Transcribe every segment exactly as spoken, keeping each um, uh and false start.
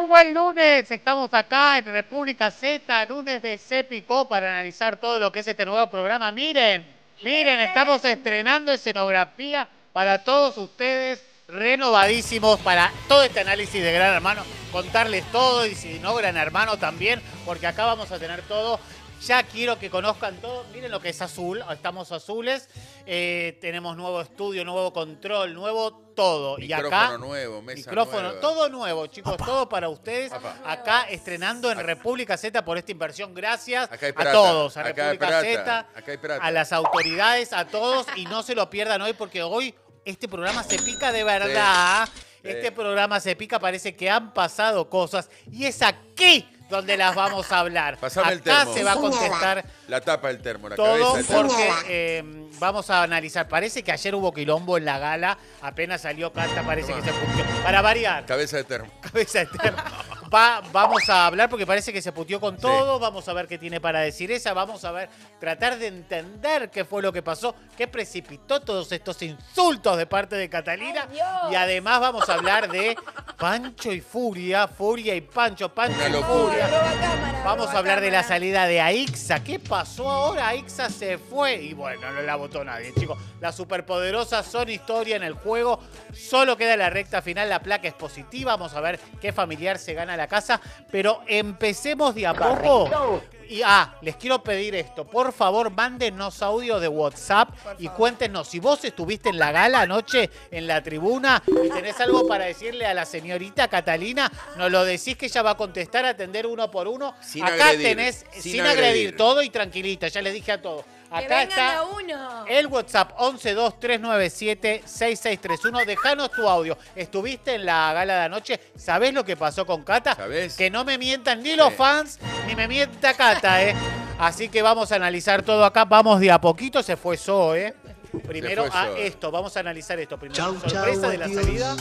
buen lunes. Estamos acá en República Z, lunes de Se Picó, para analizar todo lo que es este nuevo programa. Miren, miren, estamos estrenando escenografía para todos ustedes, renovadísimos para todo este análisis de Gran Hermano. Contarles todo y si no, Gran Hermano también, porque acá vamos a tener todo. Ya quiero que conozcan todo. Miren lo que es azul. Estamos azules. Eh, tenemos nuevo estudio, nuevo control, nuevo todo. Micrófono y acá, nuevo, mesa micrófono, nueva. todo nuevo, chicos. Papá. Todo para ustedes. Papá. Acá estrenando en República Z por esta inversión. Gracias Acá hay a plata. todos. A Acá hay República plata. Z, Acá hay plata. a las autoridades, a todos. Y no se lo pierdan hoy porque hoy este programa se pica de verdad. Sí. Este Sí. programa se pica, parece que han pasado cosas. Y es aquí donde las vamos a hablar. Pasame el Acá termo. se va a contestar La tapa del termo, la todo cabeza del termo. porque eh, vamos a analizar. Parece que ayer hubo quilombo en la gala. Apenas salió Canta, parece Toma. que se puteó. Para variar. Cabeza de termo. Cabeza de termo. Va, vamos a hablar porque parece que se puteó con todo. Vamos a ver qué tiene para decir esa. Vamos a ver, tratar de entender qué fue lo que pasó, qué precipitó todos estos insultos de parte de Catalina. Ay, Dios. Y además vamos a hablar de Pancho y Furia, Furia y Pancho, Pancho Una y locura. Furia. Roba cámara, Vamos roba a hablar de la cámara. salida de Aixa. ¿Qué pasó ahora? Aixa se fue. Y bueno, no la votó nadie, chicos. Las superpoderosas son historia en el juego. Solo queda la recta final. La placa es positiva. Vamos a ver qué familiar se gana la casa. Pero empecemos de a poco. Y ah, les quiero pedir esto. Por favor, mándenos audio de WhatsApp y cuéntenos si vos estuviste en la gala anoche, en la tribuna, y tenés algo para decirle a la señorita Catalina, nos lo decís que ella va a contestar, atender uno por uno. Sin Acá agredir, tenés, sin, sin agredir, agredir. todo y tranquilita, ya les dije a todos. Que Acá vengan está a uno. el WhatsApp once dos tres nueve siete seis seis tres uno. Dejanos tu audio. ¿Estuviste en la gala de anoche? ¿Sabés lo que pasó con Cata? ¿Sabés? Que no me mientan ni los fans, ni me mienta Cata, ¿eh? Así que vamos a analizar todo acá. Vamos de a poquito. Se fue Zoe, ¿eh? Primero Se fue a Zoe. esto. Vamos a analizar esto primero. Chau, Sorpresa chau, de la adiós. salida.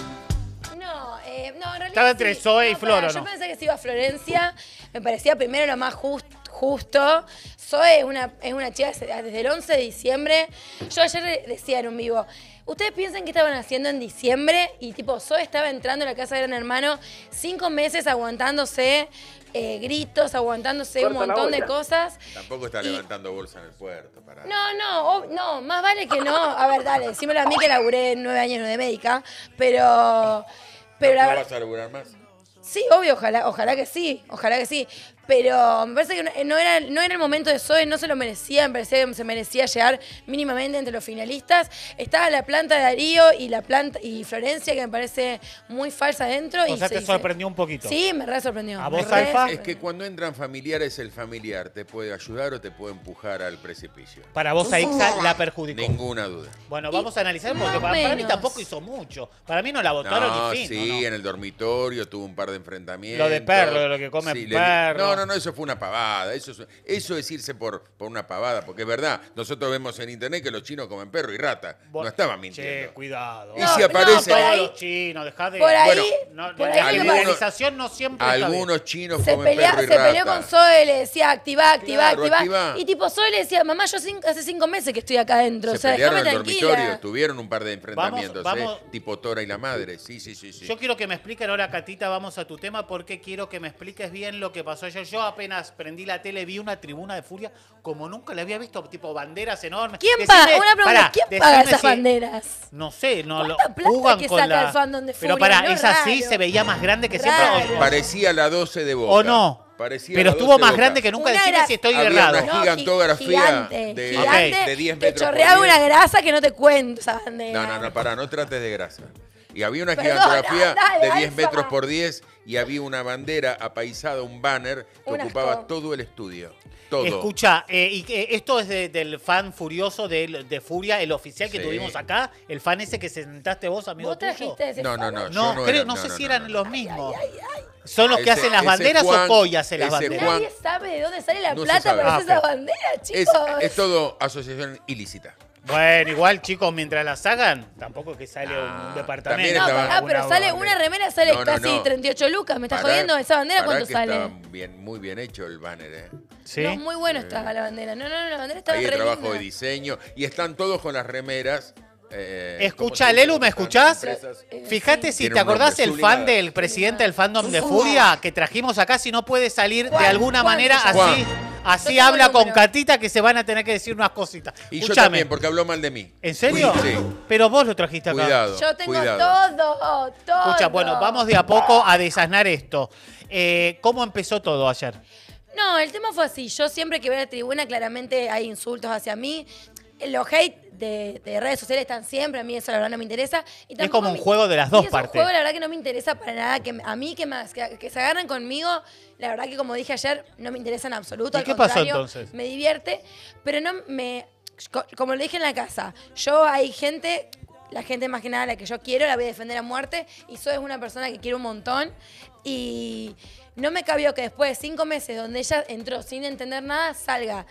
No, eh, no, en realidad. Estaba entre sí. Zoe y No, Flor, pará, ¿o Yo no? pensé que se iba a Florencia. Me parecía primero lo más jus- justo. Zoe es una, es una chica desde desde el once de diciembre. Yo ayer le- decía en un vivo. ¿Ustedes piensan qué estaban haciendo en diciembre? Y tipo, Zoe estaba entrando a la casa de Gran Hermano cinco meses aguantándose eh, gritos, aguantándose un montón de cosas. Tampoco está Y- levantando bolsa en el puerto. Pará. No, no, ob- no, más vale que no. A ver, dale, decímelo a mí que laburé nueve años de médica, pero... Pero la ¿No verdad... vas a laburar más? Sí, obvio, ojalá, ojalá que sí, ojalá que sí. Pero me parece que no, no era, no era el momento de Zoe, no se lo merecía, me parecía que se merecía llegar mínimamente entre los finalistas. Estaba la planta de Darío y la planta y Florencia, que me parece muy falsa adentro. O y sea, se te dice- sorprendió un poquito. Sí, me re sorprendió. ¿A me vos, re Alfa? sorprendió. Es que cuando entran familiares, el familiar te puede ayudar o te puede empujar al precipicio. Para vos, Aixa la perjudicó. Ninguna duda. Bueno, Y vamos a analizar porque más para, para mí menos. tampoco hizo mucho. Para mí no la votaron No, ni fin. sí, ¿o no? en el dormitorio tuvo un par de enfrentamientos. Lo de perro, lo que come le di- perro. No, no, no, eso fue una pavada. Eso es, eso es irse por, por una pavada, porque es verdad. Nosotros vemos en internet que los chinos comen perro y rata. Bo- No estaban Che, mintiendo. cuidado. Y No, si no, aparece... por Todos ahí- los chinos, dejá de... Por ahí, Bueno, No, por la ahí lo que pasa- legalización no siempre está bien. Algunos chinos Se, comen pelea- perro y se rata. peleó con Zoe, le decía activa, activa, Claro, activa. activá. Y tipo Zoe le decía, mamá, yo cinco- hace cinco meses que estoy acá adentro. Se o sea, pelearon déjame en el tranquila. dormitorio, tuvieron un par de enfrentamientos, Vamos- ¿eh? vamos- Tipo Tora y la madre. Sí, sí, sí, sí. Yo quiero que me expliquen ahora, Catita, vamos a tu tema, porque quiero que me expliques bien lo que pasó ayer. Yo apenas prendí la tele, vi una tribuna de furia como nunca la había visto, tipo banderas enormes. ¿Quién Decime- paga? Una pregunta, pará, ¿quién paga decime esas si- banderas? No sé, no lo ¿Cuánta plata jugan que con saca la... el fandom de Pero Furia? pará, No, es así, raro. se veía más grande que Raro. siempre. o- Parecía la doce de Boca. ¿O no? Parecía Pero la estuvo doce más Boca. grande que nunca. Una Decime gra- si estoy Había errado. una gigantografía gigante, de- gigante, de diez que metros por chorreaba diez. una grasa que no te cuento esa bandera. No, no, no, pará, no trates de grasa. Y había una Perdona, gigantografía dale, de diez Alfa. metros por diez y había una bandera apaisada, un banner que Un ocupaba asco. todo el estudio. Todo. Escucha, eh, y que esto es de- del fan furioso de, de Furia, el oficial que Sí. tuvimos acá, el fan ese que sentaste vos, amigo ¿Vos tuyo. trajiste ese No, no, no, fan? yo No, no creo- era- no no, sé no, si no, eran no. los mismos. Ay, ay. ¿Son los que Ese- hacen las ese banderas Juan- o Coy hace las ese banderas? Juan- Nadie sabe de dónde sale la No se plata sabe. para Ah, hacer esa pero- bandera, Es, chicos. es todo asociación ilícita. Bueno, igual, chicos, mientras las hagan, tampoco que sale un, Ah, un departamento. también No, estaba- pará, pero Una sale bandera. una remera sale No, no, casi no. treinta y ocho lucas. ¿Me estás Pará- jodiendo? ¿Esa bandera pará cuánto que sale? estaba bien, muy bien hecho el banner, ¿eh? ¿Sí? No, muy bueno estaba la bandera. No, no, no, la bandera estaba Ahí hay re trabajo linda. de diseño y están todos con las remeras Eh, Escucha, ¿cómo se Lelu, dice? ¿me escuchás? Empresas. Eh, Fíjate sí. si Tiene te un acordás nombre, el Zulima. fan del presidente del fandom de Zulima. Furia que trajimos acá, si no puede salir de Juan, alguna Juan manera se así, llama. así Yo tengo habla el con número. Catita que se van a tener que decir unas cositas. Y yo Escuchame, también, porque habló mal de mí. ¿en serio? Sí. Pero vos lo trajiste acá. Cuidado. Yo tengo cuidado. todo, todo. Escucha, bueno, vamos de a poco a desasnar esto. Eh, ¿Cómo empezó todo ayer? No, el tema fue así. Yo siempre que voy a la tribuna, claramente hay insultos hacia mí. Los hate de, de redes sociales están siempre, a mí eso la verdad no me interesa. Y tampoco como un me- juego de las y dos es partes. un juego, la verdad que no me interesa para nada. Que a mí que, más, que, que se agarren conmigo, la verdad que como dije ayer, no me interesa en absoluto. ¿Y al qué pasó contrario, entonces? Me divierte, pero no me... co- Como lo dije en la casa, yo hay gente... La gente más que nada la que yo quiero, la voy a defender a muerte. Y soy una persona que quiero un montón. Y no me cabió que después de cinco meses donde ella entró sin entender nada, salga.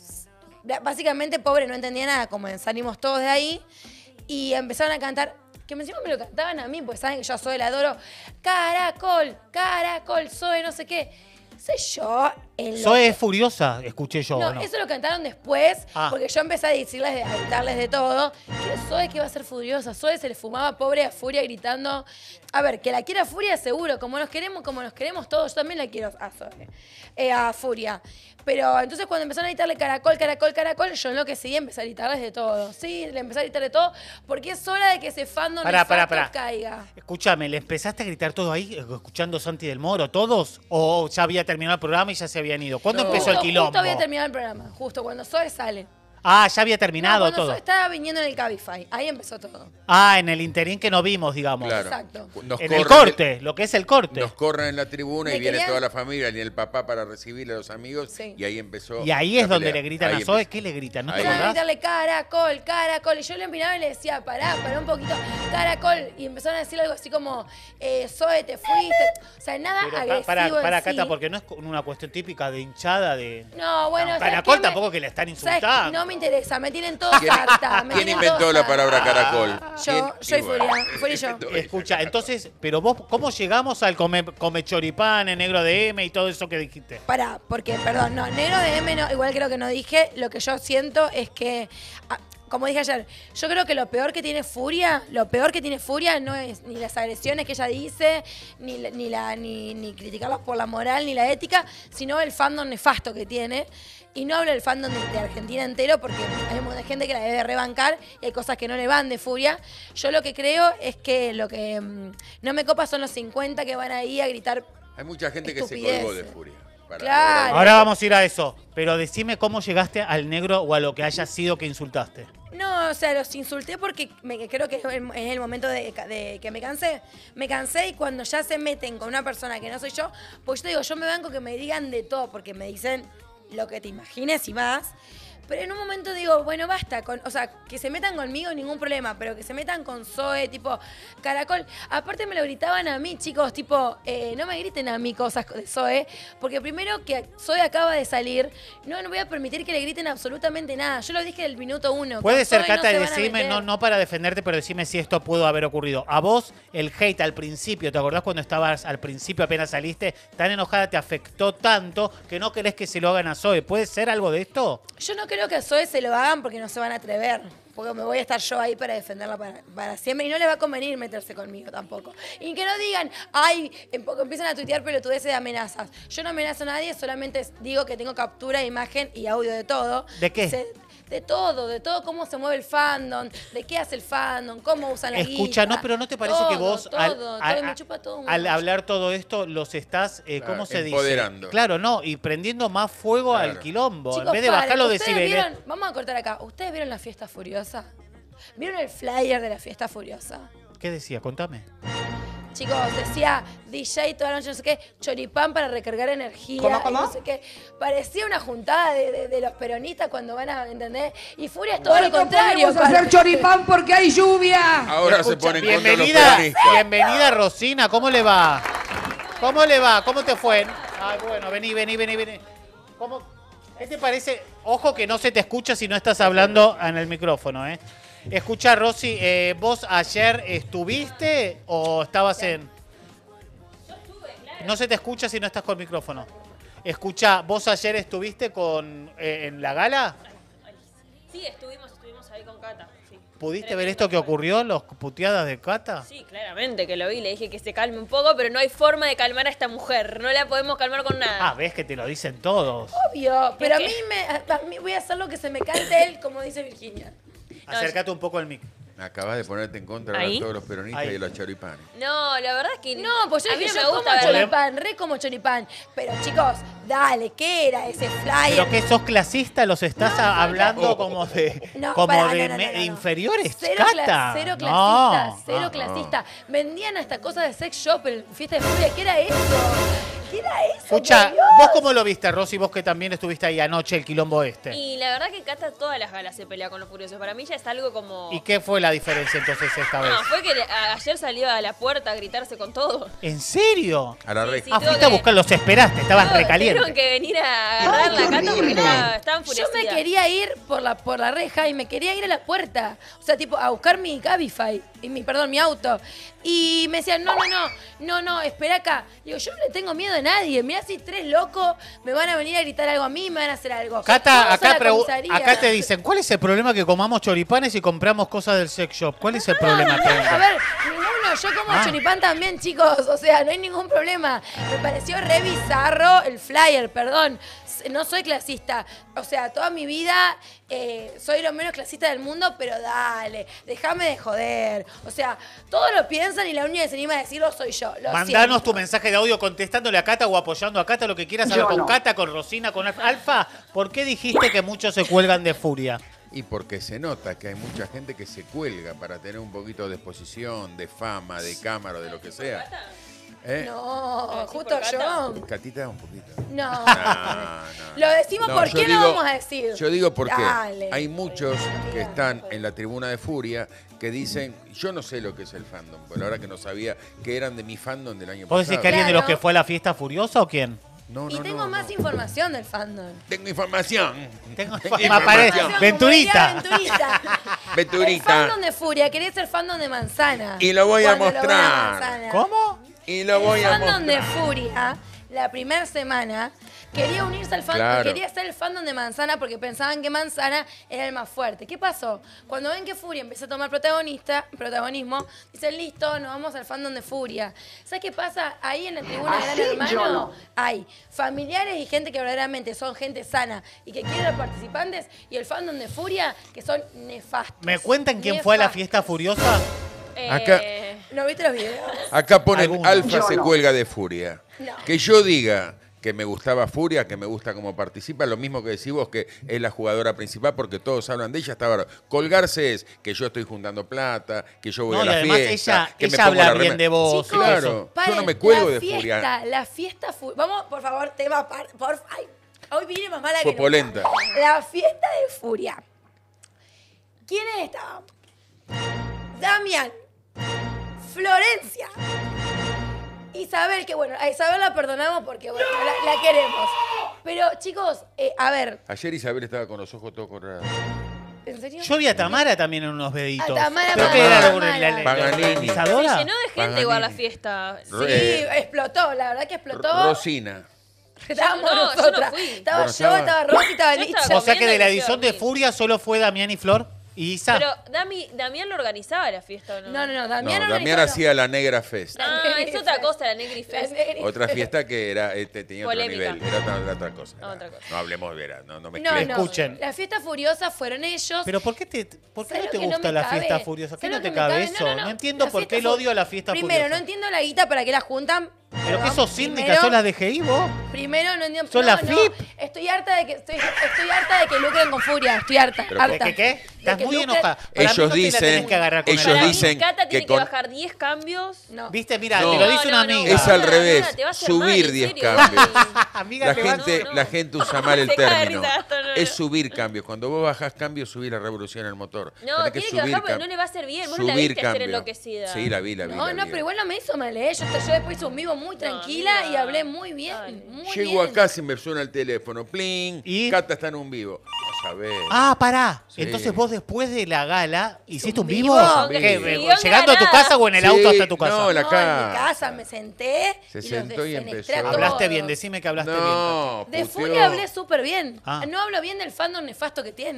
Básicamente, pobre, no entendía nada, como salimos todos de ahí. Y empezaron a cantar, que encima me lo cantaban a mí, pues saben que yo soy la adoro. Caracol, caracol, soy no sé qué. Sé yo en lo Zoe es furiosa, escuché yo. no, ¿o no? eso lo cantaron después, Ah. porque yo empecé a decirles, a gritarles de todo. Que Zoe que iba a ser furiosa. Zoe se le fumaba pobre a Furia gritando. A ver, que la quiera Furia seguro, como nos queremos, como nos queremos todos. Yo también la quiero a Zoe, eh, a Furia. Pero entonces cuando empezaron a gritarle caracol, caracol, caracol, yo en lo que seguí empecé a gritarles de todo. Sí, le empecé a gritar de todo, porque es hora de que ese fandom Pará, pará, nefasto pará. caiga. Escúchame, ¿le empezaste a gritar todo ahí, escuchando Santi del Moro, todos? ¿O ya había terminado el programa y ya se habían ido? ¿Cuándo No. empezó el Justo, quilombo? justo había terminado el programa, justo cuando Zoe sale. Ah, ya había No, terminado cuando todo. Zoe estaba viniendo en el Cabify, ahí empezó todo. Ah, en el interín que no vimos, digamos. Claro. Exacto. Nos En el corren- corte, lo que es el corte. Nos corren en la tribuna y Me viene querían- toda la familia y el papá para recibir a los amigos. Sí. Y ahí empezó. Y ahí la es donde pelea. le gritan Ahí a Zoe. empezó. ¿Qué le gritan? ¿No te Ahí. Empezaron a acordás? gritarle caracol, caracol. Y yo le empinaba y le decía, pará, pará un poquito, caracol. Y empezaron a decir algo así como, eh, Zoe, te fuiste. O sea, nada Pero pa- agresivo para, para en sí. Cata, porque no es una cuestión típica de hinchada de... No, bueno, No, ¿sabes Caracol qué? Me- tampoco que le están ¿sabes qué? insultando. No me interesa, me tienen todos ¿Quién, harta. me quién tienen inventó todos la harta. palabra caracol? Yo, ¿Quién? yo y bueno, Furia, Furia y yo. inventó Escucha, esa entonces, pero vos, ¿cómo llegamos al come, come choripán, en negro de M y todo eso que dijiste? Pará, porque, perdón, no, negro de M, no, igual creo que no dije. Lo que yo siento es que, ah, como dije ayer, yo creo que lo peor que tiene Furia, lo peor que tiene Furia no es ni las agresiones que ella dice, ni, la- ni, la, ni, ni criticarlos por la moral, ni la ética, sino el fandom nefasto que tiene. Y no hablo del fandom de, de Argentina entero, porque hay un montón de gente que la debe rebancar y hay cosas que no le van de Furia. Yo lo que creo es que lo que mm, no me copa son los cincuenta que van ahí a gritar. Hay mucha gente que se Estupideces. colgó de furia. Para Claro. lograr- Ahora vamos a ir a eso. Pero decime cómo llegaste al negro o a lo que haya sido que insultaste. No, o sea, los insulté porque me, creo que es el, es el momento de, de que me cansé. Me cansé y cuando ya se meten con una persona que no soy yo, pues yo te digo, yo me banco que me digan de todo, porque me dicen lo que te imagines y más. Pero en un momento digo, bueno, basta, con, o sea, que se metan conmigo, ningún problema, pero que se metan con Zoe, tipo, caracol. Aparte me lo gritaban a mí, chicos, tipo, eh, no me griten a mí cosas de Zoe, porque primero que Zoe acaba de salir, no, no voy a permitir que le griten absolutamente nada. Yo lo dije del minuto uno. Puede con ser, Zoe no Cata, se y van a decime, meter. no, no para defenderte, pero decime si esto pudo haber ocurrido. A vos, el hate al principio, ¿te acordás cuando estabas al principio, apenas saliste, tan enojada, te afectó tanto que no querés que se lo hagan a Zoe? ¿Puede ser algo de esto? Yo no creo que a Zoe se lo hagan porque no se van a atrever. Porque me voy a estar yo ahí para defenderla para, para siempre. Y no les va a convenir meterse conmigo tampoco. Y que no digan, ay, em- porque empiezan a tuitear pelotudeces de amenazas. Yo no amenazo a nadie, solamente digo que tengo captura de imagen y audio de todo. ¿De qué? Se- de todo, de todo cómo se mueve el fandom, de qué hace el fandom, cómo usan la Escucha, guita. no, pero ¿no te parece Todo, que vos, todo, al, todo, al- me chupa todo un al huevo. hablar todo esto, los estás, eh, Claro, ¿cómo se empoderando. dice? Claro, no, y prendiendo más fuego Claro. al quilombo. Chicos, en vez de paren, bajar los ¿ustedes decibeles. vieron- vamos a cortar acá. ¿Ustedes vieron la fiesta furiosa? ¿Vieron el flyer de la fiesta furiosa? ¿Qué decía? Contame. Chicos, decía D J toda la noche, no sé qué, choripán para recargar energía. ¿Cómo, y cómo? No sé qué. Parecía una juntada de, de- de los peronistas cuando van a, ¿entendés? Y Furia es todo lo contrario. Podemos hacer choripán porque hay lluvia. Ahora se Escucha, ponen contra los bienvenida, peronistas. bienvenida Rosina, ¿cómo le va? ¿Cómo le va? ¿Cómo te fue? Ay, bueno, vení, vení, vení, vení. ¿Cómo? ¿Qué te parece? Ojo que no se te escucha si no estás hablando en el micrófono, ¿eh? Escucha, Rosy, eh, ¿vos ayer estuviste o estabas en...? No se te escucha si no estás con micrófono. Escucha, ¿vos ayer estuviste con eh, en la gala? Sí, estuvimos, estuvimos ahí con Cata, sí. ¿Pudiste ver esto que ocurrió, los puteadas de Cata? Sí, claramente que lo vi. Le dije que se calme un poco, pero no hay forma de calmar a esta mujer. No la podemos calmar con nada. Ah, ves que te lo dicen todos. Obvio, pero a que- mí, me, a mí voy a hacer lo que se me cante él, como dice Virginia. Acércate un poco al mic. Acabas de ponerte en contra Ahí. de todos los peronistas Ahí. y de los choripanes. No, la verdad es que No, pues yo a mí dije, no yo me como gusta ver. choripán, re como choripán. Pero chicos, dale, ¿qué era ese flyer? ¿Pero que sos clasista? ¿Los estás No, a- no, hablando no. como de, No, como pará, de no, no, me- no, no. inferiores, Cero, cla- Cata? cero No. clasista, cero Ah, clasista. Vendían hasta cosas de sex shop en fiesta de furia. ¿Qué era eso? ¿Qué era eso? Escucha, por Dios? ¿vos cómo lo viste, Rosy? Vos que también estuviste ahí anoche, el quilombo este. ¿Y, Y la verdad que Cata todas las galas se pelea con los furiosos. Para mí ya es algo como... qué fue la diferencia entonces esta vez? No, fue que le- a- ayer salió a la puerta a gritarse con todo. ¿En serio? A la Sí, reja. sí. Ah, tuvo fuiste a que- buscar, los esperaste, estabas Tuvieron- recaliente. Tuvieron que venir a agarrar la Cata porque estaba, estaba Yo enfurecida. me quería ir por la, por la reja y me quería ir a la puerta. O sea, tipo, a buscar mi Cabify, y mi, perdón, mi auto. Y me decían, no, no, no, no, no, espera acá. Digo, yo no le tengo miedo a nadie. Mirá si tres locos me van a venir a gritar algo a mí, me van a hacer algo. Cata, Vamos a acá, la pregu- comisaría. acá te dicen, ¿cuál es el problema que comamos choripanes y compramos cosas del sex shop? ¿Cuál es el problema? A Pregunta. ver, ninguno, yo como Ah. choripán también, chicos, o sea, no hay ningún problema. Me pareció re bizarro el flyer, perdón. S- No soy clasista, o sea, toda mi vida eh, soy lo menos clasista del mundo, pero dale, déjame de joder. O sea, todos lo piensan y la única que se anima a decirlo soy yo. Lo Mandanos siento. tu mensaje de audio contestándole a Cata o apoyando a Cata, lo que quieras saber con Cata, con Rosina, con Alfa. Alfa, ¿por qué dijiste que muchos se cuelgan de furia? Y porque se nota que hay mucha gente que se cuelga para tener un poquito de exposición, de fama, de cámara, de lo que sea. ¿Eh? No, ¿Lo decís justo por Cata? yo. Catita, un poquito. No. No, no. Lo decimos, No, ¿por yo qué digo- lo vamos a decir? Yo digo porque Dale. hay muchos que están en la tribuna de Furia que dicen, yo no sé lo que es el fandom, por la verdad que no sabía que eran de mi fandom del año ¿Vos pasado. decís que alguien de los Claro. que fue a la fiesta furiosa o quién? No, Y no, tengo no, más no. información del fandom. Tengo información. Tengo, Tengo me aparece. información. Venturita. Venturita. Venturita. El fandom de Furia, quería ser fandom de Manzana. Y lo voy a Cuando logró la mostrar. manzana. ¿Cómo? Y lo voy el a fandom de mostrar. Furia, la primera semana, quería unirse al fandom, Claro. quería ser el fandom de Manzana porque pensaban que Manzana era el más fuerte. ¿Qué pasó? Cuando ven que Furia empezó a tomar protagonista, protagonismo, dicen, listo, nos vamos al fandom de Furia. ¿Sabes qué pasa? Ahí en la tribuna de Gran Hermano hay familiares y gente que verdaderamente son gente sana y que quieren a los participantes, y el fandom de Furia que son nefastos. ¿Me cuentan quién fue a la Nefastos. fiesta furiosa? Eh, Acá- ¿No viste los videos? Acá ponen Algunos. Alfa se cuelga de Furia. No. Que yo diga que me gustaba Furia, que me gusta cómo participa, lo mismo que decís vos que es la jugadora principal porque todos hablan de ella, está bárbaro. Colgarse es que yo estoy juntando plata, que yo voy No, a y la además fiesta, ella, que me ella pongo la habla bien remera. de vos. Chicos, y eso. Claro. paren, yo no me cuelgo la de fiesta, Furia. La fiesta fu- Vamos, por favor, tema par, por ay, hoy viene más mala Fue que polenta. nunca. La fiesta de Furia. ¿Quiénes estaban? Damián, Florencia, Isabel, que bueno, a Isabel la perdonamos porque bueno, la, la queremos. Pero chicos, eh, a ver, Ayer Isabel estaba con los ojos todos colorados. ¿en serio? Yo vi a Tamara también en unos deditos. A Tamara ¿Pero qué Paganini. era la, la, la- la Paganini. se organizadora? llenó de gente igual la Paganini. fiesta. Sí, Eh, explotó, la verdad que explotó. Rosina. Estábamos Yo no, yo no nosotras. fui. Estaba Bueno, yo, estaba- estaba Rosy, estaba Yo Licha. estaba O sea que de la comiendo y edición me de fui a Furia solo fue Damián y Flor y Isa. Pero Dami, Damián lo organizaba la fiesta, ¿o no? No, no, no, No, Damián Damián organizó- hacía la Negra Fest. Ah, es otra cosa, la Negri La Fest. Negri Otra Fest. fiesta que era este, tenía otro Polémica. nivel. Era otra, era otra cosa. Ah, otra cosa. No hablemos de era, no, no me No, no. Escuchen. La fiesta furiosa fueron ellos. Pero ¿por qué, te, por qué ¿Sabes no lo te que no gusta me la cabe? fiesta furiosa? ¿Qué ¿Sabes no lo te que me cabe cabe? eso? No, No, no, no. entiendo La por qué el fiesta fu- odio a la fiesta Primero, furiosa. no entiendo la guita para qué la juntan. ¿Pero qué sos síndica? Primero- ¿Sos la D G I vos? Primero, no entiendo. ¿Sos no, la no, F I P? Estoy harta de que estoy, estoy harta de que lucren con Furia. Estoy harta. Pero harta. ¿Qué, qué, qué? De Estás que muy lucren- enojada. Para mí Ellos no te la dicen- tenés que agarrar con ellos el Para mí, dicen Cata tiene que con- que bajar diez cambios. No. ¿Viste? Mira, No. te lo dice No, una no, no. amiga. Es al Nada, revés. nada, te va a hacer mal, Subir en diez serio. cambios. Amiga, La te vas- gente, no, no. la gente usa mal el Se caga de término. risa, esto no, no. Es subir cambios. Cuando vos bajás cambios, subís la revolución en el motor. No, Tenés tiene que subir bajar porque cam- no le va a hacer bien. Vos no la subir viste ayer cambio. enloquecida. Sí, la vi, la vi. No, la no, vi. pero igual no me hizo mal, ¿eh? Yo, yo después hice un vivo muy tranquila amiga. y hablé muy bien. Dale. Muy Llego bien. acá, si me suena el teléfono. Pling. ¿Y? Cata está en un vivo. No sabés. Ah, pará. Sí. Entonces vos después de la gala hiciste un un vivo. vivo. ¿Qué? Sí. ¿Llegando a tu casa o en el Sí, auto hasta tu casa? no, la No, casa. en mi casa me senté Se y los sentó y defenestré empezó. a todos. Hablaste bien, decime que hablaste bien. No, De puteó. Furia hablé súper bien. Ah. No hablo bien del fandom nefasto que tiene.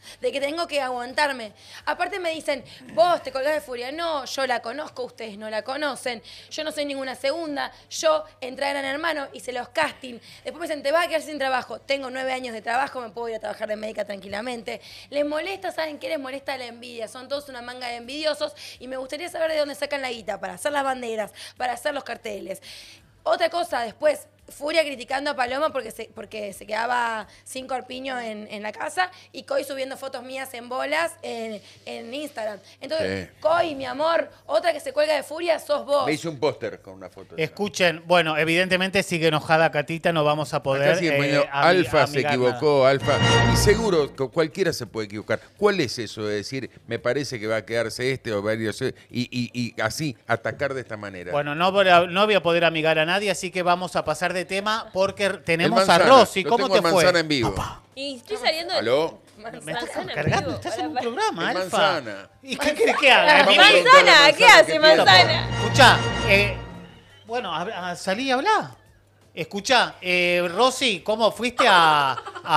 de que tengo que aguantarme. Aparte me dicen, vos te colgás de Furia. No, yo la conozco, ustedes no la conocen. Yo no soy ninguna segunda. Yo entré a Gran Hermano, hice los casting. Después me dicen, te vas a quedar sin trabajo. Tengo nueve años de trabajo, me puedo ir a trabajar de médica tranquilamente. Les molesta, ¿saben qué? Les molesta la envidia. Son todos una manga de envidiosos y me gustaría saber de dónde sacan la guita para hacer las banderas, para hacer los carteles. Otra cosa, después, Furia criticando a Paloma porque se, porque se quedaba sin corpiño en, en la casa y Coy subiendo fotos mías en bolas en, en Instagram. Entonces, Sí. Coy, mi amor, otra que se cuelga de Furia sos vos. Me hizo un póster con una foto. Escuchen, bueno, evidentemente sigue enojada Catita, no vamos a poder. Acá sigue poniendo, eh, ami- Alfa se amigar equivocó, Alfa. Y seguro que cualquiera se puede equivocar. ¿Cuál es eso de decir, me parece que va a quedarse este o varios y, y, y así atacar de esta manera? nada. Bueno, no voy, a, no voy a poder amigar a nadie, así que vamos a pasar de tema porque El tenemos Manzana, a Rosy. lo ¿Cómo tengo te al fue? Manzana en vivo. Y estoy saliendo de... ¿Aló? Me estás Manzana en cargando, vivo. estás en un Hola, programa, El Alfa. Manzana. ¿Y qué querés que haga? Vamos a Mimi? preguntarle a Manzana, ¿qué Manzana hace qué Manzana? Escuchá, eh, bueno, a- a- salí y hablá. Escuchá, eh, Rosy, ¿cómo fuiste a,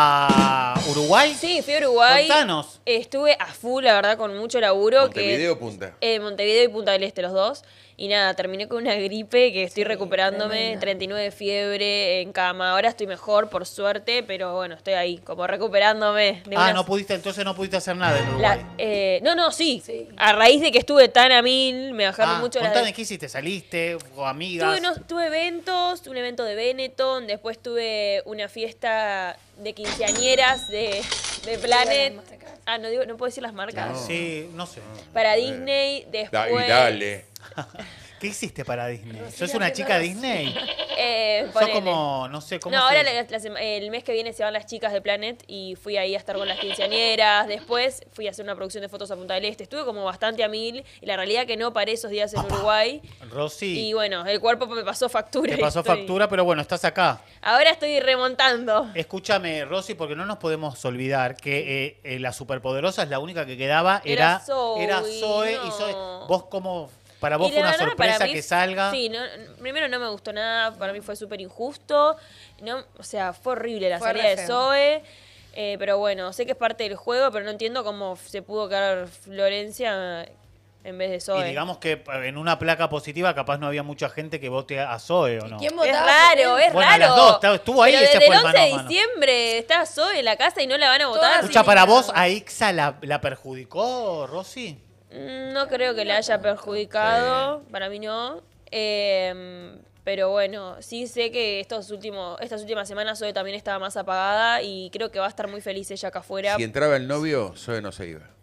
a Uruguay? Sí, fui a Uruguay. Contanos. Estuve a full, la verdad, con mucho laburo. Montevideo, que, Punta. Eh, Montevideo y Punta del Este, los dos. Y nada, terminé con una gripe que estoy recuperándome, tremenda. treinta y nueve de fiebre, en cama. Ahora estoy mejor, por suerte, pero bueno, estoy ahí, como recuperándome. De Ah, unas- no pudiste, entonces no pudiste hacer nada en la- Uruguay. eh, no, no, sí. Sí. A raíz de que estuve tan a mil, me bajaron Ah, mucho las... contame qué hiciste, saliste, o amigas. Tuve, unos- tuve eventos, un evento de Benetton, después tuve una fiesta de quinceañeras de, de Planet. las marcas. Ah, no digo, no puedo decir las marcas. Sí, no sé. Para Disney, Da- después. y dale. ¿Qué hiciste para Disney? ¿Sos sí, una no, chica no, Disney? Eh, Sos ponele. como, no sé, ¿cómo No, se- ahora la- la sema- el mes que viene se van las chicas de Planet y fui ahí a estar con las quinceañeras. Después fui a hacer una producción de fotos a Punta del Este. Estuve como bastante a mil y la realidad que no paré esos días en Uruguay. Rosy, Y bueno, el cuerpo me pasó factura. te y pasó estoy- factura, pero bueno, estás acá. Ahora estoy remontando. Escúchame, Rosy, porque no nos podemos olvidar que eh, eh, la superpoderosa es la única que quedaba. Era, Era Zoe, era Zoe y no. Zoe. ¿Vos cómo, para vos Y fue la una verdad, para sorpresa mí- que salga? Sí, no, primero no me gustó nada, para mí fue súper injusto. No, o sea, fue horrible la Fue salida re de feo. Zoe. eh, pero bueno, sé que es parte del juego, pero no entiendo cómo se pudo quedar Florencia en vez de Y Zoe. digamos que en una placa positiva capaz no había mucha gente que vote a Zoe, ¿o no? ¿Quién Es votaba? raro, es Bueno, raro. las dos, está- estuvo ahí pero y se desde fue el el once mano a de mano. diciembre está Zoe en la casa y no la van a votar. Todas Escucha, ¿para vos indignada. a Ixa la, la perjudicó, Rosy? Mm, No creo que le haya perjudicado, para mí no. Eh, pero bueno, sí sé que estos últimos, estas últimas semanas Zoe también estaba más apagada y creo que va a estar muy feliz ella acá afuera. Si entraba el novio, Zoe no se iba.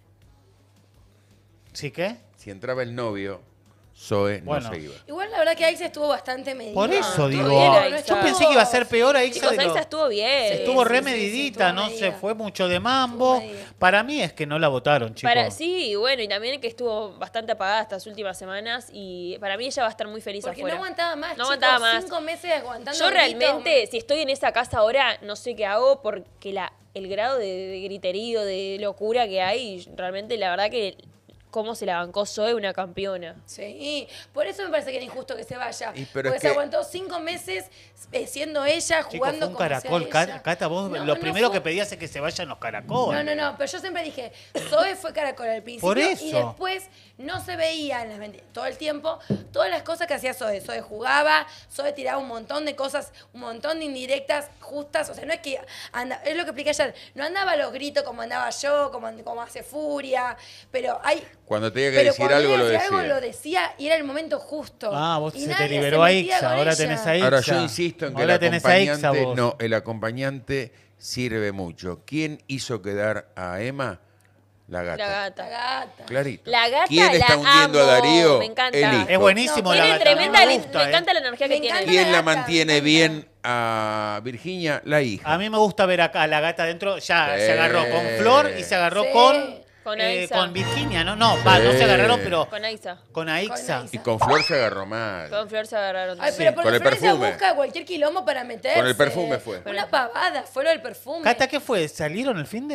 ¿Sí qué? Si entraba el novio, Zoe Bueno. no se iba. Igual la verdad que Aixa estuvo bastante medida. Por eso estuvo digo, bien, yo Aixa. pensé que iba a ser peor a Ixa. Chicos, de lo- Aixa estuvo bien. Estuvo Sí, re sí, sí, medidita, estuvo no medida. se fue mucho de mambo. Estuvo medida. Para mí es que no la votaron, chicos. Para, sí, bueno, y también que estuvo bastante apagada estas últimas semanas y para mí ella va a estar muy feliz Porque afuera. no aguantaba más, No chicos, aguantaba más. cinco meses aguantando Yo gritos. realmente, si estoy en esa casa ahora, no sé qué hago porque la, el grado de, de griterío, de locura que hay, realmente la verdad que cómo se la bancó Zoe, una campeona. Sí, por eso me parece que era injusto que se vaya. Y pero porque es se que- aguantó cinco meses eh, siendo ella, Chicos, jugando fue un como caracol. sea Ca- ella. Cata, vos No, lo no primero fue- que pedías es que se vayan los caracoles. No, no, no, pero yo siempre dije, Zoe fue caracol al principio Por y eso. después no se veía en las venti- todo el tiempo todas las cosas que hacía Zoe. Zoe jugaba, Zoe tiraba un montón de cosas, un montón de indirectas justas, o sea, no es que anda, es lo que expliqué ayer, no andaba a los gritos como andaba yo, como, and- como hace Furia, pero hay Cuando tenía que pero decir cuando algo, iba a lo decir decía. algo lo decía y era el momento justo. Ah, vos Y se te nadie liberó a metía Ixa, con ahora ella. tenés a Ixa. Ahora yo insisto en que Ahora el tenés a Ixa acompañante, vos. no, el acompañante sirve mucho. ¿Quién hizo quedar a Emma? La gata. La La gata. gata. Clarito. La gata ¿Quién está la hundiendo amo, a Darío? me encanta. El hijo. Es buenísimo No, la Tiene gata. tremenda, a mí me, me gusta, me ¿eh? encanta la energía Me que tiene. encanta. ¿Quién la gata, mantiene me encanta. bien a Virginia? La hija. A mí me gusta ver acá a la gata adentro. Ya Sí. se agarró con Flor y se agarró Sí. con, Con eh, Aixa. con Virginia, ¿no? No, va, no se agarraron, pero Con Aixa. con Aixa. Con Aixa. Y con Flor se agarró mal. Con Flor se agarraron. Ay, también. pero porque con el Florencia perfume. busca cualquier quilombo para meterse. Con el perfume fue. Una pavada, fue lo del perfume. Cata, ¿qué fue? ¿Salieron el fin de?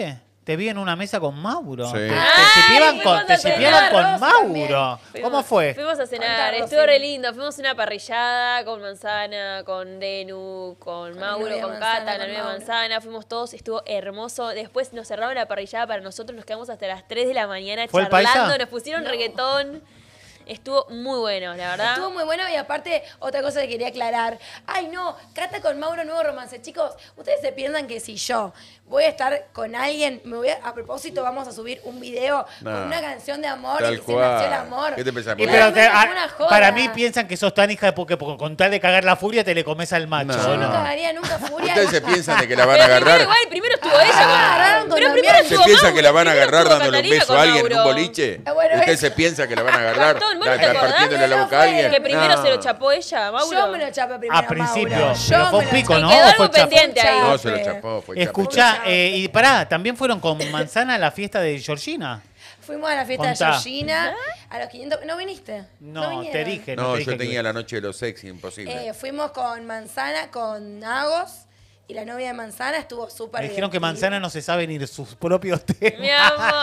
te vi en una mesa con Mauro. Sí. Te, Ay, te shipeaban fuimos con, te a cenar, shipeaban con Rosa Mauro. también. ¿Cómo Fuimos- fue? Fuimos a cenar, Contá, estuvo Rosy. re lindo. Fuimos a una parrillada con Manzana, con Denu, con la Mauro, novia con Manzana, Cata, la con novia Mauro. Manzana. Fuimos todos, estuvo hermoso. Después nos cerraron la parrillada para nosotros, nos quedamos hasta las tres de la mañana ¿Fue el charlando, paisa? nos pusieron reggaetón. Estuvo muy bueno, la verdad. Estuvo muy bueno y aparte, otra cosa que quería aclarar. Ay, no, Cata con Mauro, nuevo romance. Chicos, ustedes se piensan que si yo voy a estar con alguien, me voy a, a propósito, vamos a subir un video No. con una canción de amor Tal y se nació el cual. amor. ¿Qué te pensás? Y Porque- pero te- Realmente a- fue una joda. para mí piensan que sos tan hija de porque, porque con tal de cagar la furia te le comes al macho. No. Yo ¿no? no cagaría nunca furia. Ustedes se piensan de que la van a Pero primero agarrar. igual, primero estuvo ella. Ah, con- agarraron pero con primero la ¿Se estuvo piensa Mauro, que la van a primero agarrar estuvo dándole un Catalina beso con a alguien en un Mauro. boliche? Ah, bueno, ¿Usted eso. se piensa que la van a agarrar Gastón, ¿vos da- no te acordás? partiéndole la No boca a fue. alguien? Que primero No. se lo chapó ella, Mauro. Yo me lo chapé primero A principio, Mauro. pero Yo fue me un lo pico, chapé. ¿no? Y quedó ¿O algo fue chape? pendiente ahí. No, se lo chapó. Fue Escucha, chape. eh, y pará, también fueron con Manzana a la fiesta de Georgina. Fuimos a la fiesta Contá. de Georgina, a los quinientos... ¿No viniste? No, vinieron. te dije. No, te dije yo que- tenía la noche de los sexy, imposible. Eh, fuimos con Manzana, con Agos, y la novia de Manzana estuvo súper Me dijeron que divertida. Manzana no se sabe ni sus propios temas. Mi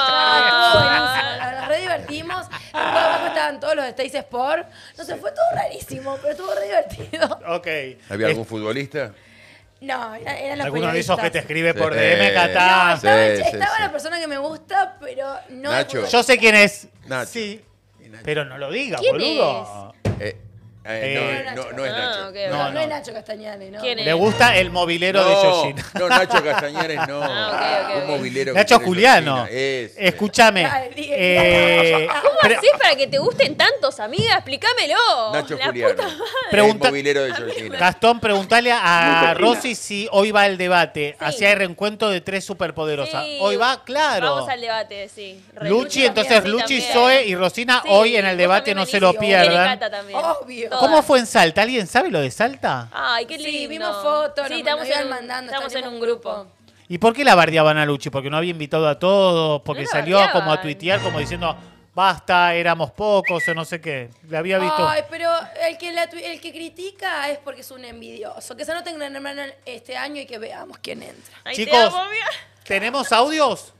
Ah, estuvo amor. buenísimo. Nos re divertimos. Después abajo estaban todos los de Stacy Sport. No sé, fue todo rarísimo, pero estuvo re divertido. Ok. ¿Había Es- algún futbolista? No, era- eran los Alguno de esos que te periodistas. escribe por Sí. D M, No, Catá. Sí, estaba, sí, estaba sí. la persona que me gusta, pero no... Nacho. Yo sé quién es. Nacho. Sí. Y Nacho. Pero no lo diga, ¿Quién boludo. Eh, eh, Eh, no, no, no es Ah, Nacho. ok, No, No, no, no. es Nacho Castañale, ¿no? ¿Quién es? Le gusta el mobilero de No, Georgina. no, Nacho Castañares no. Ah, ok, ok, Un ok. movilero que Nacho tiene Juliano. Georgina, ese. Escúchame. Ay, diga, eh, ¿Cómo pre- haces para que te gusten tantos, amiga? Explícamelo. Nacho La Juliano. puta madre. Pregunta- El movilero de Georgina. Gastón, preguntale a Rosy si hoy va el debate. Sí. Hacia el reencuentro de tres superpoderosas. Sí. Hoy va, claro. Vamos al debate, sí. Re- Luchi, entonces también, Luchi, también. Zoe y Rosina Sí, hoy en el vos debate también no se venís lo y viene pierdan. Cata también. Obvio. Todas. ¿Cómo fue en Salta? ¿Alguien sabe lo de Salta? Ay, qué lindo. Sí, vimos fotos, Sí, nos- estamos nos iban en, mandando, estamos en salimos un en grupo. grupo. ¿Y por qué la bardeaban a Luchi? Porque no había invitado a todos, porque No la salió bardeaban. como a tuitear, como diciendo, basta, éramos pocos o no sé qué. Le había visto. Ay, pero el que, la tu- el que critica es porque es un envidioso. Que se anoten Gran Hermano este año y que veamos quién entra. Ay, te Chicos, amo, amiga. ¿tenemos audios?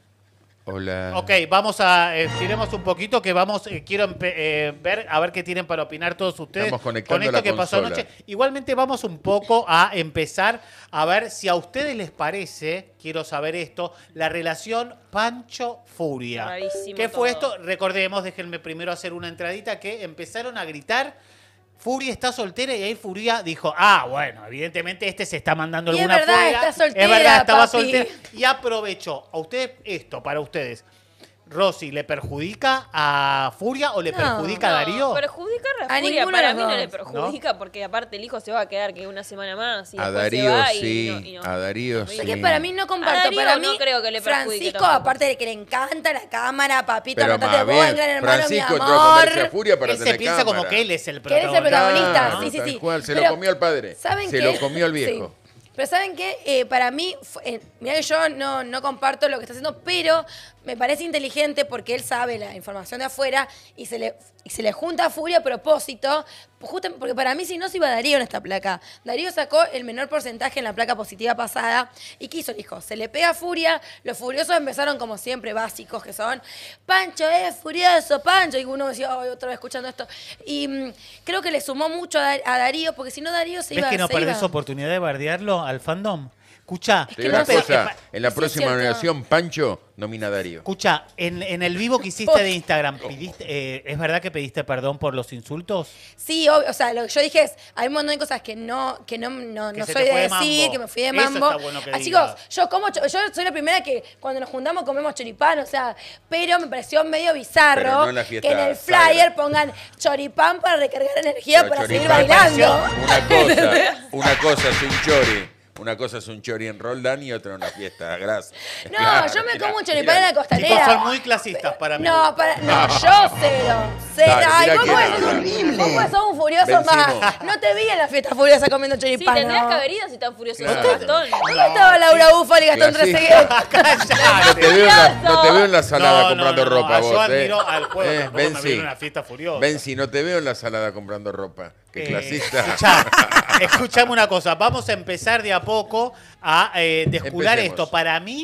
Hola. Ok, vamos a, eh, tiremos un poquito que vamos, eh, quiero empe- eh, ver, a ver qué tienen para opinar todos ustedes Estamos con conectando esto la que pasó consola. anoche. Igualmente vamos un poco a empezar a ver si a ustedes les parece, quiero saber esto, la relación Pancho-Furia. Rarísimo ¿Qué fue todo. esto? Recordemos, déjenme primero hacer una entradita, que empezaron a gritar, Furia está soltera, y ahí Furia dijo, ah, bueno, evidentemente este se está mandando Y es alguna verdad, fuera. está soltera, Es verdad, estaba papi. soltera. Y aprovechó. A ustedes, esto, para ustedes, Rosy, ¿le perjudica a Furia o le No, perjudica a Darío? No, perjudica a A Furia. ninguno Para de mí los no le dos. perjudica porque aparte el hijo se va a quedar que una semana más y A después Darío se va y sí, no- y no. a Darío Es sí. Es que para mí no comparto. A Darío para no mí, creo que le perjudique Francisco, tampoco. aparte de que le encanta la cámara, papito, Pero anotate más vos bien, en Gran Hermano, Francisco mi entró a comerse a amor. Furia para Él se tener piensa como cámara. que él es el Que él es protagonista. el protagonista, Claro, sí, sí, tal sí. cual, se lo Pero, comió al padre. ¿saben Se qué? lo comió al viejo. Sí. Pero ¿saben qué? Eh, para mí, fu- eh, mirá que yo no, no comparto lo que está haciendo, pero me parece inteligente porque él sabe la información de afuera y se le, y se le junta a Furia a propósito, justo- porque para mí si no se iba Darío en esta placa. Darío sacó el menor porcentaje en la placa positiva pasada y ¿qué hizo? Dijo, se le pega a Furia, los furiosos empezaron como siempre básicos que son, Pancho es furioso, Pancho, y uno decía, "Ay, otra vez escuchando esto". Y mm, creo que le sumó mucho a, Dar- a Darío, porque si no Darío se ¿Ves iba que no se perdés iba. oportunidad de bardearlo al fandom? Escucha, Te digo una no sé, cosa, es- en la sí, próxima es cierto. nominación, Pancho nomina a Darío. escucha, en, en el vivo que hiciste de Instagram, ¿pediste, eh, ¿es verdad que pediste perdón por los insultos? Sí, obvio, o sea, lo que yo dije es, hay un montón de cosas que no, que no, no, Que no se soy te de fue de decir, mambo. que me fui de Eso mambo. está bueno que Ah, digas. chicos, yo como, cho- yo soy la primera que cuando nos juntamos comemos choripán, o sea, pero me pareció medio Pero bizarro no en la fiesta que en el sagra. flyer pongan choripán para recargar energía Pero para seguir choripán bailando. Una cosa, una cosa es un chori. Una cosa es un chori en Roldán y otra una fiesta grasa. No, Claro, yo me mirá, como un choripán en mirá. la costanera. Chicos, son muy clasistas para mí. No, para, no, yo cero. Cero. Dale, Ay, mirá vos quién podés habla. ser- vos podés ser un furioso Vencimos. más. No te vi en la fiesta furiosa comiendo Sí, choripán. tendrías ¿no? que haber ido si tan furioso Claro. sos Gastón. ¿Dónde estaba Laura Bufal y Gastón Clasista. Trezeguet? No te, veo en la, no te veo en la salada No, no, comprando no, no, ropa yo vos, admiro eh. al juego, Eh, tampoco me Benzi. veo en una fiesta furiosa. Benzi, no te veo en la salada comprando ropa. Qué Eh, clasista. Escuchá, escuchame una cosa. Vamos a empezar de a poco a eh, descular Empecemos. esto. Para mí,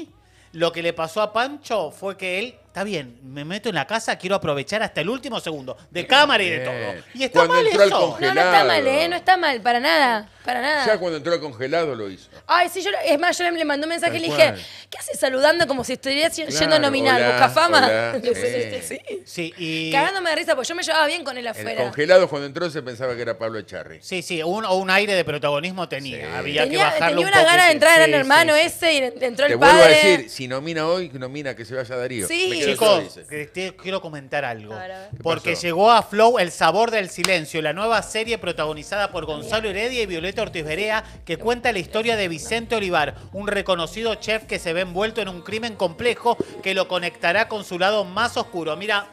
Lo que le pasó a Pancho fue que él, está bien, me meto en la casa, quiero aprovechar hasta el último segundo, de cámara y de todo. Y está Cuando mal entró al eso. No, no está Congelado. mal, ¿eh? No está mal, para nada, para nada. Ya cuando entró al congelado lo hizo. Ay, sí, yo, es más, yo le mandé un mensaje y Tal le dije, cual. ¿qué haces saludando como si estuviera yendo Claro, a nominar? hola, ¿Busca fama? hola, Sí, sí. sí, sí. Sí, y... Cagándome de risa, porque yo me llevaba bien con él El afuera. congelado cuando entró se pensaba que era Pablo Echarri. Sí, sí, un, o un aire de protagonismo tenía. Sí. Había que Tenía, bajarlo tenía un una gana de poquitín. entrar, era Sí, el hermano sí, sí. ese y entró Te el vuelvo padre. a decir, si nomina hoy, nomina que se vaya Darío. Sí. Me quedo Chicos, solo, dice. que te quiero comentar algo. A ver, a ver. ¿Qué Porque pasó? llegó a Flow El Sabor del Silencio, la nueva serie protagonizada por Gonzalo Heredia y Violeta Ortiz Berea, que cuenta la historia de Vicente Olivar, un reconocido chef que se ve envuelto en un crimen complejo que lo conectará con su lado más oscuro. Mira,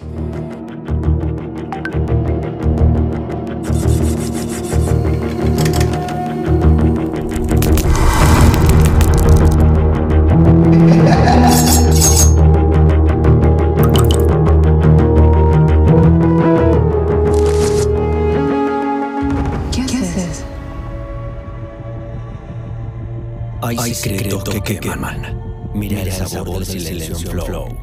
Hay secretos que queman. Mira el sabor del silencio en Flow.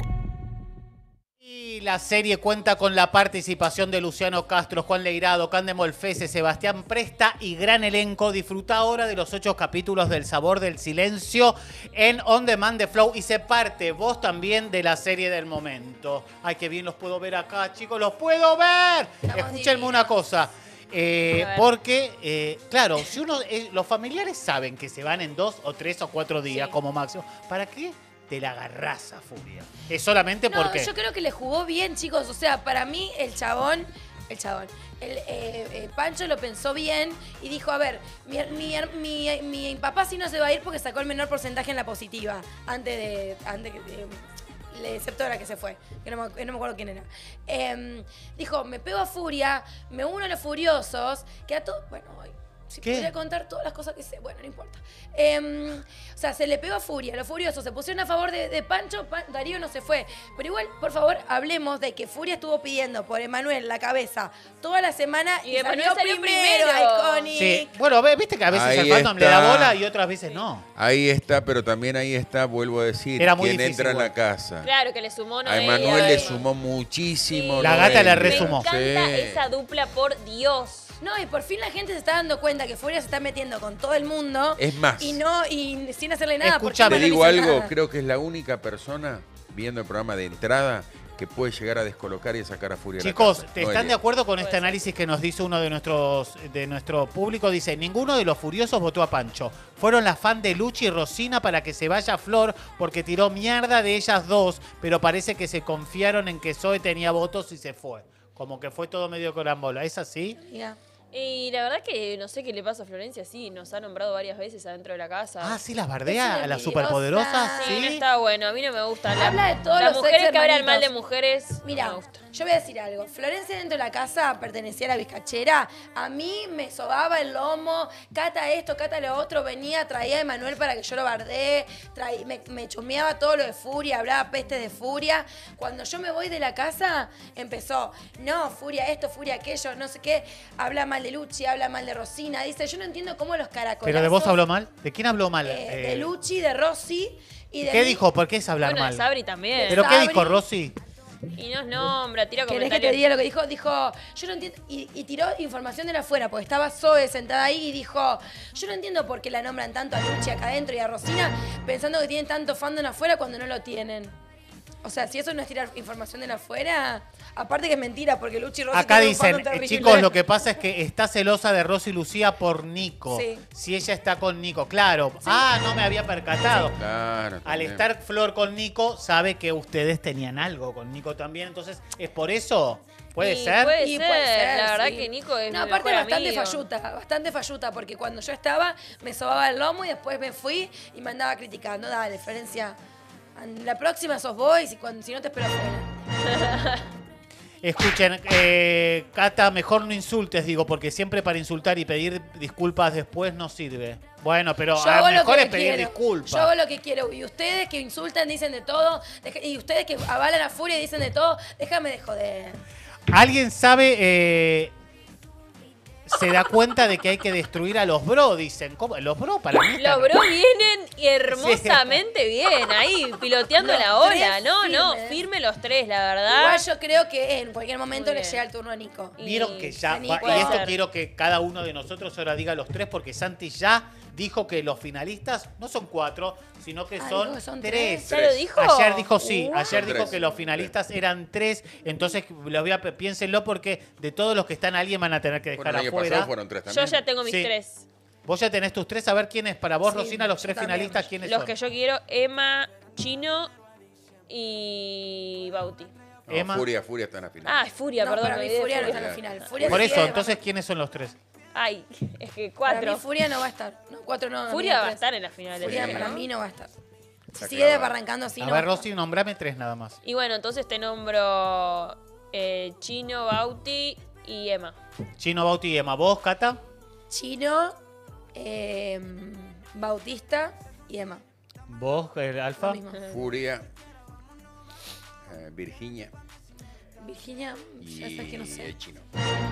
y la serie cuenta con la participación de Luciano Castro, Juan Leirado, Cande Molfese, Sebastián Presta y gran elenco. Disfruta ahora de los ocho capítulos del Sabor del Silencio en On Demand de Flow y se parte vos también de la serie del momento. Ay, qué bien los puedo ver acá, chicos, los puedo ver. Estamos Escúchenme divinos. una cosa. Eh, A ver. porque, eh, claro, si uno, eh, los familiares saben que se van en dos o tres o cuatro días Sí. como máximo, ¿para qué te la agarrás a Furia? Es solamente No, porque... yo creo que le jugó bien, chicos. O sea, para mí el chabón, el chabón, el eh, eh, Pancho lo pensó bien y dijo, a ver, mi, mi, mi, mi papá sí no se va a ir porque sacó el menor porcentaje en la positiva antes de... Antes de excepto la que se fue, que no me, no me acuerdo quién era. Eh, dijo, me pego a Furia, me uno a los furiosos, que a todos... Bueno, hoy... Si ¿Qué? podría contar todas las cosas que sé, bueno, no importa. Eh, o sea, se le pegó a Furia, los furiosos se pusieron a favor de, de Pancho, Pa- Darío no se fue. Pero igual, por favor, hablemos de que Furia estuvo pidiendo por Emanuel la cabeza toda la semana y, Y Emanuel salió, salió primero, primero. Iconic. Sí, bueno, ve- viste que a veces Ahí el fandom le da está. bola y otras veces no. Ahí está, pero también ahí está, vuelvo a decir, Era muy quien difícil entra en la igual. casa. Claro, que le sumó A Noelia. Emanuel le Sí. sumó muchísimo. Sí. La gata le Noelia. resumó. Me encanta Sí. esa dupla, por Dios. No, y por fin la gente se está dando cuenta que Furia se está metiendo con todo el mundo. Es más. Y no, y sin hacerle nada. porque Escuchame, Te Emanuel digo no hizo algo, nada. creo que es la única persona viendo el programa de entrada que puede llegar a descolocar y a sacar a Furia de la Chicos, casa. ¿te ¿están Noelia. de acuerdo con Puede este ser. análisis que nos dice uno de nuestros de nuestro público? Dice, ninguno de los furiosos votó a Pancho. Fueron las fan de Luchi y Rosina para que se vaya Flor porque tiró mierda de ellas dos, pero parece que se confiaron en que Zoe tenía votos y se fue. Como que fue todo medio corambola. ¿Es así? Ya. Y la verdad que no sé qué le pasa a Florencia, sí, nos ha nombrado varias veces adentro de la casa. Ah, sí, las Es bardea una a las envidiosa. superpoderosas. Sí, Sí. no está bueno, a mí no me gusta. La- Habla de todos las los mujeres ex que hablan mal de hermanitos. mujeres, no Mira, me gusta. yo voy a decir algo. Florencia dentro de la casa pertenecía a la bizcachera. A mí me sobaba el lomo. Cata esto, cata lo otro. Venía, traía a Emanuel para que yo lo bardee. traí- me, me chusmeaba todo lo de Furia, hablaba peste de Furia. Cuando yo me voy de la casa, empezó, no, Furia esto, Furia aquello, no sé qué. Habla mal de Luchi, habla mal de Rosina. Dice, yo no entiendo cómo los caracoles. ¿Pero de vos habló mal? ¿De quién habló mal? de Eh, Luchi, de Rosy y de ¿Qué mí. dijo? ¿Por qué es hablar Bueno, de mal? Sabri también. ¿Pero qué Sabri. dijo Rosy? Y nos nombra, tira ¿Querés que comentarios. te diga lo que dijo? Dijo, yo no entiendo. Y, y tiró información de la afuera, porque estaba Zoe sentada ahí y dijo, yo no entiendo por qué la nombran tanto a Luchi acá adentro y a Rosina, pensando que tienen tanto fandom afuera cuando no lo tienen. O sea, si eso no es tirar información de la afuera, aparte que es mentira, porque Luchi y Rosy Acá tienen un dicen, fandom eh, terrible. chicos, lo que pasa es que está celosa de Rosy Lucía por Nico. Sí. Si ella está con Nico, claro. Ah, no me había percatado. Claro. Al también. estar Flor con Nico, sabe que ustedes tenían algo con Nico también. Entonces, ¿es por eso? ¿Puede Y ser? puede Y ser, puede ser, la verdad sí. que Nico es No, mi aparte mejor bastante amigo. falluta, bastante falluta, porque cuando yo estaba, me sobaba el lomo y después me fui y me andaba criticando. Dale, Florencia, an- la próxima sos vos y si, cuando, si no te espero afuera. Escuchen, eh, Cata, mejor no insultes, digo, porque siempre para insultar y pedir disculpas después no sirve. Bueno, pero Yo a hago lo lo mejor que es pedir quiero. disculpas. Yo hago lo que quiero. Y ustedes que insultan, dicen de todo. deja- Y ustedes que avalan a Furia y dicen de todo, déjame de joder. ¿Alguien sabe eh, se da cuenta de que hay que destruir a los bro, dicen. ¿Cómo? Los bro para mí están- Los bro vienen hermosamente bien ahí, piloteando Los la ola. tres No, no, firmes. firme los tres, la verdad. Igual yo creo que en cualquier momento Muy le bien. llega el turno a Nico. Y- Vieron que ya, Ni va- puede y esto ser. quiero que cada uno de nosotros ahora diga los tres, porque Santi ya dijo que los finalistas no son cuatro, sino que Ah, son, dijo que son tres. tres. ¿Ya lo dijo? Ayer dijo sí, Uh. ayer Son dijo tres. que los finalistas eran tres, entonces los voy a, piénsenlo porque de todos los que están alguien van a tener que Bueno, dejar el año afuera. pasado fueron tres también. Yo ya tengo mis Sí. tres. Vos ya tenés tus tres, a ver quiénes para vos, Sí, Rosina, los yo tres también. finalistas, quiénes Los son. que yo quiero, Emma, Chino y Bauti. No, Emma. Furia, Furia está en la final. Ah, Furia, No, perdón. para me mí olvidé de Furia no Furia. está en la final. Furia Por se eso, queda de entonces, Barran- ¿quiénes son los tres? Ay, es que Para cuatro. mí Furia no va a estar. No, cuatro no. Furia no, va a tres. estar en la final. Furia Sí. para ¿no? mí no va a estar. Si Está sigue clavada. desbarrancando así, a no ver, va a estar. Rosy, nombrame tres nada más. Y bueno, entonces te nombro eh, Chino, Bauti y Emma. Chino, Bauti y Emma. ¿Vos, Cata? Chino, eh, Bautista y Emma. ¿Vos, eh, Alfa? Lo mismo. Furia, eh, Virginia Virginia, ya y sabes que no sé. el Chino.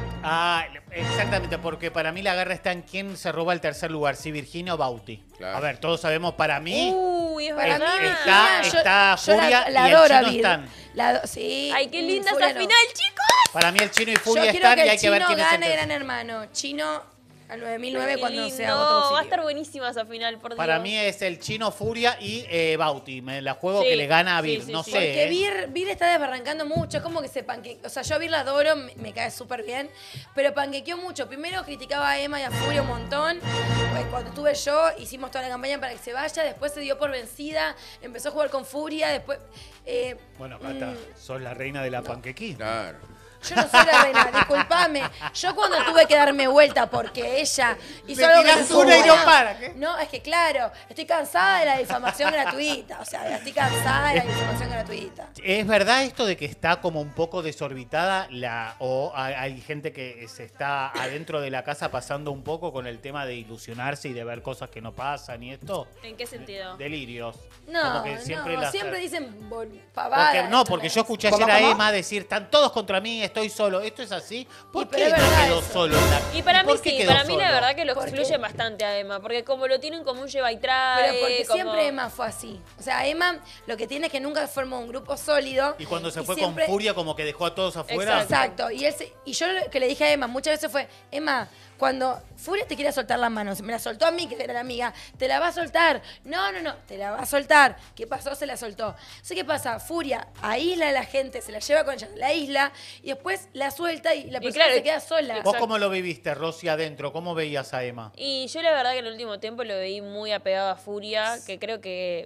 Ah, exactamente, porque para mí la guerra está en quién se roba el tercer lugar, si Virginia o Bauti. Claro. A ver, todos sabemos, para mí, Uy, es Para mí, verdad. está- Virginia, está yo, yo Furia la, la y el adoro a Chino Vir. están. La do- sí. Ay, qué mm, linda Furia esa no. final, chicos. para mí el Chino y Yo Furia quiero están que y el hay que ver Chino quién es el gane tercer. Gran Hermano. Chino al nueve mil nueve Qué cuando lindo. sea otro Va a sitio. estar buenísima esa final, por Dios. Para mí es el Chino, Furia y eh, Bauti. Me la juego Sí, que le gana a sí, Vir, sí, no sí. sé. Porque eh. Vir, Vir está desbarrancando mucho, es como que se panque... O sea, yo a Vir la adoro, me, me cae súper bien, pero panquequeó mucho. Primero criticaba a Emma y a Furia un montón. Pues cuando estuve yo, hicimos toda la campaña para que se vaya, después se dio por vencida, empezó a jugar con Furia, después... eh, Bueno, Cata, mm, sos la reina de la panquequí. Claro. yo no soy la reina, disculpame. Yo cuando tuve que darme vuelta porque ella hizo Le algo que tirás no una y no bueno. para, ¿qué? No, es que claro, estoy cansada de la difamación gratuita. O sea, estoy cansada de la difamación gratuita. ¿Es verdad esto de que está como un poco desorbitada la o hay, hay gente que se está adentro de la casa pasando un poco con el tema de ilusionarse y de ver cosas que no pasan y esto? ¿En qué sentido? Delirios. No, Como que siempre no, las- siempre dicen bol- pavadas. Porque, no, esto porque es. yo escuché ¿Cómo, ayer a cómo? Emma decir, están todos contra mí, estoy solo. ¿Esto es así? ¿Por Y qué pero es no verdad quedó eso. solo? en la- Y para mí por qué sí, quedó para mí la solo? verdad que lo ¿Por excluye qué? bastante a Emma, porque como lo tienen como un lleva y trae. Pero porque como- siempre Emma fue así. O sea, Emma lo que tiene es que nunca formó un grupo sólido. Y cuando se fue siempre- con Furia, como que dejó a todos afuera. Exacto. Y, él se- y yo lo que le dije a Emma muchas veces fue, Emma, cuando Furia te quiera soltar las manos, me la soltó a mí, que era la amiga, te la va a soltar. No, no, no, te la va a soltar. ¿Qué pasó? Se la soltó. Sé qué pasa, Furia aísla a la gente, se la lleva con ella a la isla y después la suelta y la Y persona claro, se queda sola. ¿Vos cómo lo viviste, Rosy, adentro? ¿Cómo veías a Emma? Y yo la verdad que en el último tiempo lo veí muy apegado a Furia, que creo que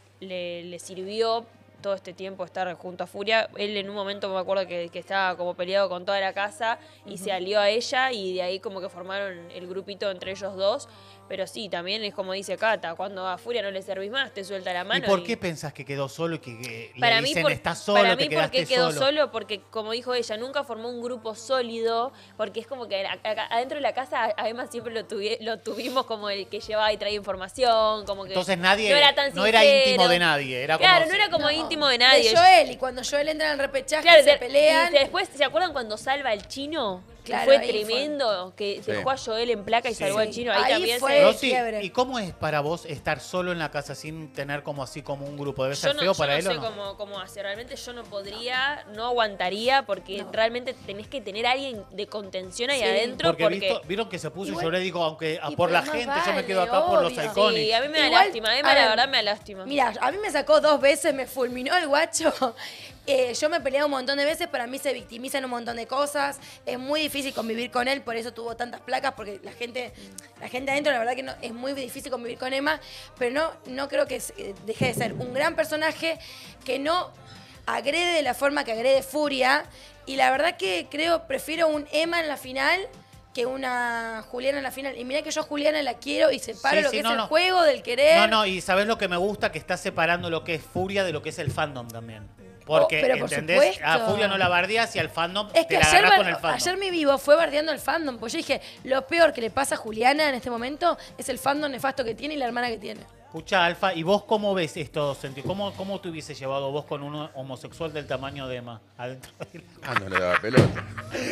le, le sirvió todo este tiempo estar junto a Furia. Él en un momento me acuerdo que, que estaba como peleado con toda la casa y se alió a ella y de ahí como que formaron el grupito entre ellos dos. Pero sí, también es como dice Cata, cuando a Furia no le servís más, te suelta la ¿Y mano. por qué pensás que quedó solo y que, que le Para mí, dicen, por- estás solo, para te mí quedaste porque quedó solo? solo, porque como dijo ella, nunca formó un grupo sólido, porque es como que a- a- adentro de la casa, además siempre lo, tuvi- lo tuvimos como el que llevaba y traía información, como que Entonces nadie, no era, tan no era sincero. íntimo de nadie. Era como Claro, si- no era como No, íntimo de nadie. De Joel, y cuando Joel entra en el repechaje Claro, se de- pelean. y después, ¿se acuerdan cuando salva al chino? Que Claro, fue ahí fue. tremendo, que Sí. dejó a Joel en placa y Sí. salvó al chino. Ahí, Ahí también fue- se... Rosy, quiebre. ¿y cómo es para vos estar solo en la casa sin tener como así como un grupo? ¿Debe Yo ser no, feo yo para no él sé o no? cómo, cómo hace. Realmente yo no podría, no aguantaría, porque realmente tenés que tener a alguien de contención ahí Sí. adentro. Porque, Porque, visto- vieron que se puso Igual- y yo le digo, aunque a- y por pero la más gente, yo me vale, quedo acá por los obvio. iconics. sí, a mí me da Igual, lástima. a Emma, la ver, verdad, me da lástima. Mira, a mí me sacó dos veces, me fulminó el guacho. Eh, yo me peleé un montón de veces, pero a mí se victimiza en un montón de cosas. Es muy difícil convivir con él, por eso tuvo tantas placas, porque la gente, la gente adentro, la verdad que no, es muy difícil convivir con Emma, pero no, no creo que se- deje de ser un gran personaje que no agrede de la forma que agrede Furia. Y la verdad que creo, prefiero un Emma en la final que una Juliana en la final. Y mira que yo a Juliana la quiero y separo Sí, lo sí, que no, es no. el juego del querer. No, no, y ¿sabés lo que me gusta? Que está separando lo que es Furia de lo que es el fandom también. Porque, Oh, pero por ¿entendés? supuesto. A Furia no la bardeas y al fandom Es te que la ayer, agarrás bar- con el fandom. ayer mi vivo fue bardeando el fandom. Pues yo dije, lo peor que le pasa a Juliana en este momento es el fandom nefasto que tiene y la hermana que tiene. Escucha, Alfa, ¿y vos cómo ves esto, sentido? ¿Cómo, ¿Cómo te hubiese llevado vos con un homosexual del tamaño de Emma adentro de la... Ah, no le daba pelota.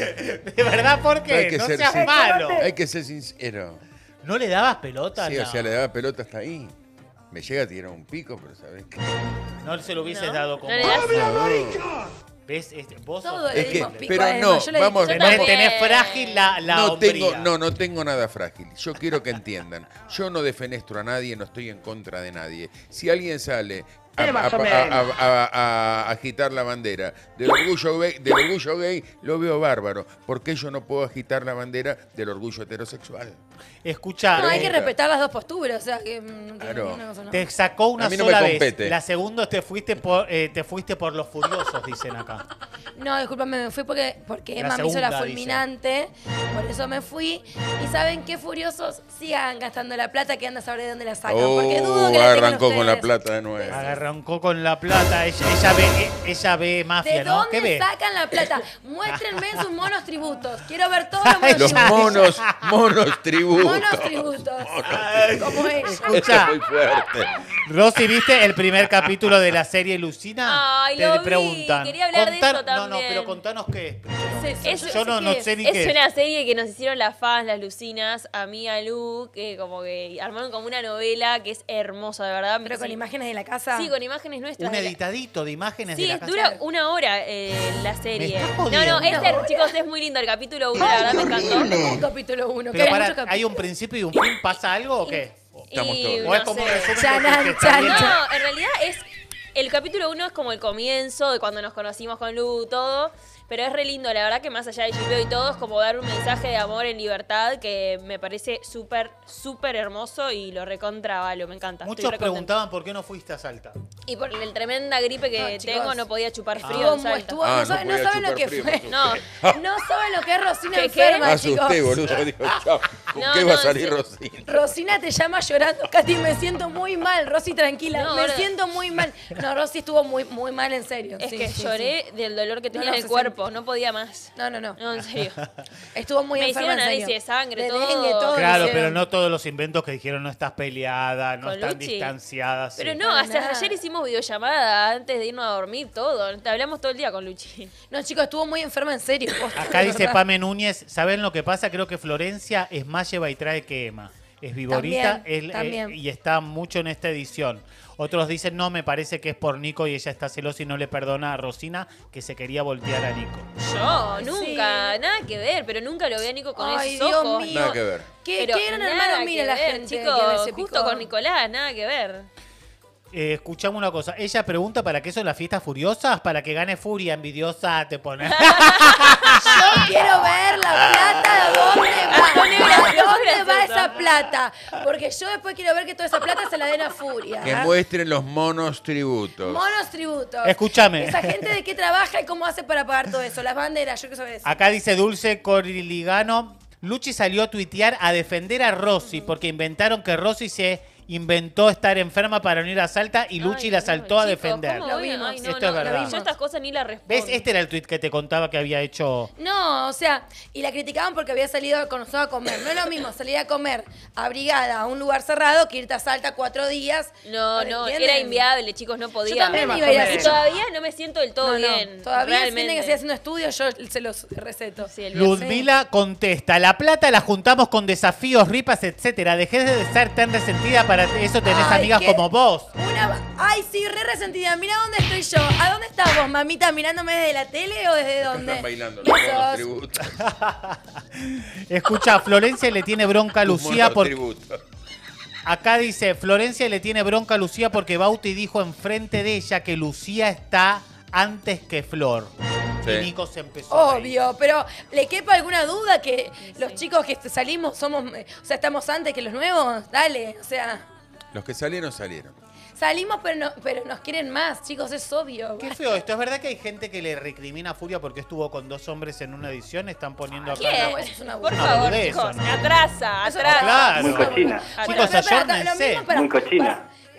¿De verdad por qué? Hay que No ser seas sin- malo. Hay que ser sincero. ¿No le dabas pelota? Sí, No. o sea, le daba pelota hasta ahí. Me llega a tirar un pico, pero ¿sabés qué? No se lo hubieses ¿No? dado como... No le das- No. ¿Ves? Este, vos Todo sos- le Es que- dimos pico pero a Emma. no, Yo le vamos- dije, Yo Tenés, también. tenés frágil la, la no hombría. tengo, no, no tengo nada frágil. Yo quiero que entiendan. Yo no defenestro a nadie, no estoy en contra de nadie. Si alguien sale a, a- a- a- a- a agitar la bandera del orgullo gay, del orgullo gay, lo veo bárbaro. ¿Por qué yo no puedo agitar la bandera del orgullo heterosexual? Escucha, No, hay que Pregunta. respetar las dos posturas, o sea, que... mm, no tiene Claro. ninguna cosa, ¿no? te sacó una A mí no sola me vez. compete. La segunda te fuiste por eh, te fuiste por los furiosos, dicen acá. No, discúlpame, me fui porque, porque La Emma me hizo la segunda, fulminante, por eso me fui. Y saben qué furiosos, sigan gastando la plata que anda a saber de dónde la sacan. porque dudo que la tengan arrancó con la ustedes. plata de nuevo. Arrancó con la plata. Ella, ella ve eh, ella ve mafia, ¿De ¿no? ¿Qué dónde ve? sacan la plata? Muéstrenme sus monos tributos. Quiero ver todos los monos Los tributos. monos, monos tributos. Monos tributos. Como ella. Escucha. Muy fuerte. Rosy, ¿viste el primer capítulo de la serie Lucina? Ay, Te lo vi. preguntan. Quería hablar de Contar- eso No, no, también. pero contanos qué es. Es, Yo no, no sé ni es qué es. una serie que nos hicieron las fans, las Lucinas, a mí, a Lu, que como que armaron como una novela que es hermosa, de verdad. Pero con Sí. imágenes de la casa. Sí, con imágenes nuestras. Un de la- editadito de imágenes Sí, de la es- casa. dura una hora eh, la serie. estás No, no, jodiendo. es her- chicos, es muy lindo el capítulo uno, la verdad me encantó. Un capítulo uno. Pero que hay pará, muchos capítulos. ¿hay un principio y un fin? ¿Pasa algo o qué? Estamos Y todos. ¿O es no como un sé. resumen de Chanan, que está chan, bien? No, chan. en realidad es. El capítulo uno es como el comienzo de cuando nos conocimos con Lu, todo. Pero es re lindo, la verdad que más allá del chipeo y todo, es como dar un mensaje de amor en libertad que me parece súper, súper hermoso y lo recontra valo, me encanta. Muchos Estoy re contenta. preguntaban por qué no fuiste a Salta. Y por la tremenda gripe que No, chicos. tengo, no podía chupar frío Estuvo en mu- Salta. estuvo- Ah, no, no saben, no podía saben lo chupar que frío, fue. me No, No saben lo que es Rosina ¿Qué, qué? enferma, Me chicos. asusté, boludo. Digo, chao. ¿Con No, qué no, va a salir sí. Rosina? Rosina te llama llorando, Katy, me siento muy mal. Rosy, tranquila, No, me ahora- siento muy mal. No, Rosy estuvo muy, muy mal, en serio. es Sí, que sí, lloré sí. del dolor que No, tenía no, en se el cuerpo, no podía más. No, no, no. No, en serio. Estuvo muy Me enferma, hicieron en serio. análisis de sangre, De todo. dengue, todo. Claro, le pero hicieron. no todos los inventos que dijeron no estás peleada, no Con están Luchi. distanciadas. Pero sí. no, Para hasta nada. ayer hicimos videollamada antes de irnos a dormir, todo. Te hablamos todo el día con Luchi. No, chicos, estuvo muy enferma, en serio. posta, Acá de dice verdad. Pame Núñez, ¿saben lo que pasa? Creo que Florencia es más lleva y trae que Emma. Es viborita También, es- eh, también. y está mucho en esta edición. Otros dicen, no, me parece que es por Nico y ella está celosa y no le perdona a Rosina que se quería voltear a Nico. Yo, Ay, nunca, sí. nada que ver, pero nunca lo vi a Nico con Ay, esos Dios ojos. mío. Nada que ver. ¿Qué, Pero qué gran nada hermano que mira la ver, gente chicos, que se justo picó? con Nicolás, nada que ver. Eh, escuchamos una cosa. Ella pregunta para qué son las fiestas furiosas, para que gane furia envidiosa, te pone. Yo quiero ver la plata, ¿a dónde va? Pone ¿A gracioso, dónde va gracioso. esa plata? Porque yo después quiero ver que toda esa plata se la den a Furia. Que ¿eh? muestren los monos tributos. Monos tributos. Escúchame. Esa gente de qué trabaja y cómo hace para pagar todo eso. Las banderas, yo quiero saber eso. Acá dice Dulce Coriligano. Luchi salió a tuitear a defender a Rosy porque inventaron que Rosy se inventó estar enferma para unir a Salta y Luchi Ay, la no, saltó a chicos, defender. ¿cómo Lo voy a- vimos. ay, no, Esto no, es verdad. Yo estas cosas ni las respondo. ¿Ves? Este era el tuit que te contaba que había hecho. No, o sea, y la criticaban porque había salido con nosotros a comer. No es lo mismo salir a comer abrigada a un lugar cerrado que irte a Salta cuatro días. No, no, ¿Entienden? era inviable, chicos, no podía. Yo también me iba a ir Y así. todavía no me siento del todo No, no, bien. Todavía si realmente. tienen que seguir haciendo estudios, yo se los receto. Sí, el Ludmila contesta, la plata la juntamos con desafíos, ripas, etcétera. Dejé de ser tan resentida, para eso tenés Ay, amigas qué- como vos. Una, ay, sí, re resentida. Mira dónde estoy yo. ¿A dónde estás vos, mamita? ¿Mirándome desde la tele o desde dónde? Están bailando los monos Besos. tributos. Escucha, Florencia le tiene bronca a Los Lucía monos por... tributos. Acá dice, Florencia le tiene bronca a Lucía porque Bauti dijo enfrente de ella que Lucía está antes que Flor. Sí. Y Nico se empezó a reír. Obvio, pero ¿le quepa alguna duda que los chicos que salimos somos, eh, o sea, estamos antes que los nuevos? Dale, o sea, Los que salieron, salieron. salimos pero, no, pero nos quieren más, chicos, es obvio. Qué feo esto. ¿Es verdad que hay gente que le recrimina a Furia porque estuvo con dos hombres en una edición? Están poniendo acá... ¿Quién? No, eso es una Por burla. favor, boludez, chicos, ¿no? atrasa, Eso- atrasa. Claro. Muy cochina. Chicos, Bueno, pero espera, ayórnense. lo mismo para- Muy cochina. para-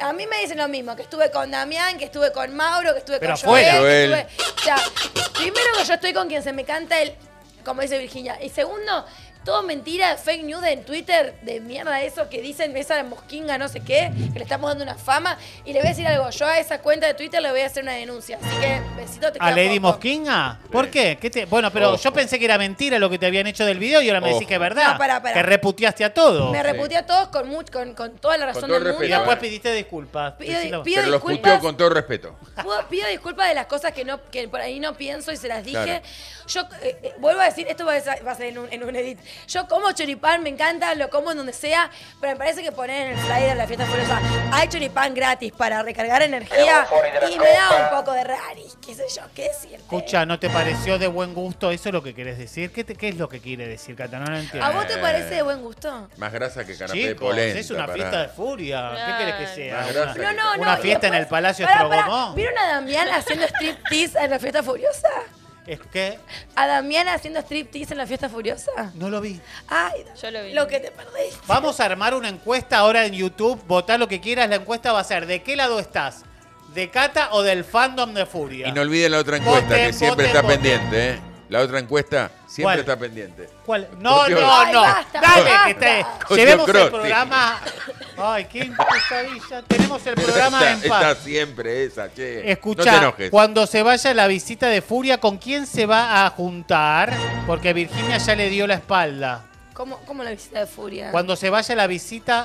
A mí me dicen lo mismo, que estuve con Damián, que estuve con Mauro, que estuve Pero con Joel. afuera. que Joel. estuve- O sea, primero que yo estoy con quien se me canta el, como dice Virginia. Y segundo, todo mentira, fake news en Twitter, de mierda eso que dicen, esa mosquinga no sé qué, que le estamos dando una fama. Y le voy a decir algo, yo a esa cuenta de Twitter le voy a hacer una denuncia. Así que, besito, te ¿A queda Lady poco. Mosquinga? ¿Por qué? ¿Qué te- Bueno, pero Ojo. yo pensé que era mentira lo que te habían hecho del video y ahora me decís Ojo. que es verdad. No, pará, pará. Que reputeaste a todos. Me reputé a todos con, much- con, con toda la razón todo del el mundo. Y respeto, después ¿eh? pidiste disculpas. Pido- Decilo. pido- Pero los disculpas. puteó con todo respeto. Puedo- Pido disculpas de las cosas que no que por ahí no pienso y se las dije. Claro. Yo eh, eh, vuelvo a decir, esto va a ser, va a ser en, un, en un edit. Yo como choripán, me encanta, lo como en donde sea, pero me parece que poner en el flyer de la fiesta furiosa hay choripán gratis para recargar energía y me da un poco de rari, qué sé yo, qué decirte. Escucha, ¿no te pareció de buen gusto? ¿Eso es lo que querés decir? ¿Qué, te- qué es lo que quiere decir, Cata? No lo entiendo. ¿A vos te parece de buen gusto? Más grasa que canapé de Chicos, polenta. es una pará. fiesta de furia. ¿Qué querés que sea? Más Una, grasa No, no, no. una y fiesta en después- el Palacio Pará, pará, Estrogomó. ¿Vieron a Damián haciendo striptease en la fiesta furiosa? Es que ¿A Damián haciendo striptease en la fiesta furiosa? no lo vi. Ay, Yo lo vi. lo que te perdiste. Vamos a armar una encuesta ahora en YouTube. Votá lo que quieras. La encuesta va a ser ¿de qué lado estás? ¿De Cata o del fandom de Furia? Y no olviden la otra encuesta Voten, que siempre voten, está voten. pendiente, ¿eh? La otra encuesta siempre ¿Cuál? está pendiente. ¿Cuál? No, Cotio- no, Ay, no. basta, Dale, basta. que te Cotio llevemos el Crotti. programa. Ay, qué pesadilla. Tenemos el programa Está, en paz. está siempre esa, che. no te Escucha, enojes. cuando se vaya la visita de Furia, ¿con quién se va a juntar? Porque Virginia ya le dio la espalda. ¿Cómo, cómo la visita de Furia? Cuando se vaya la visita,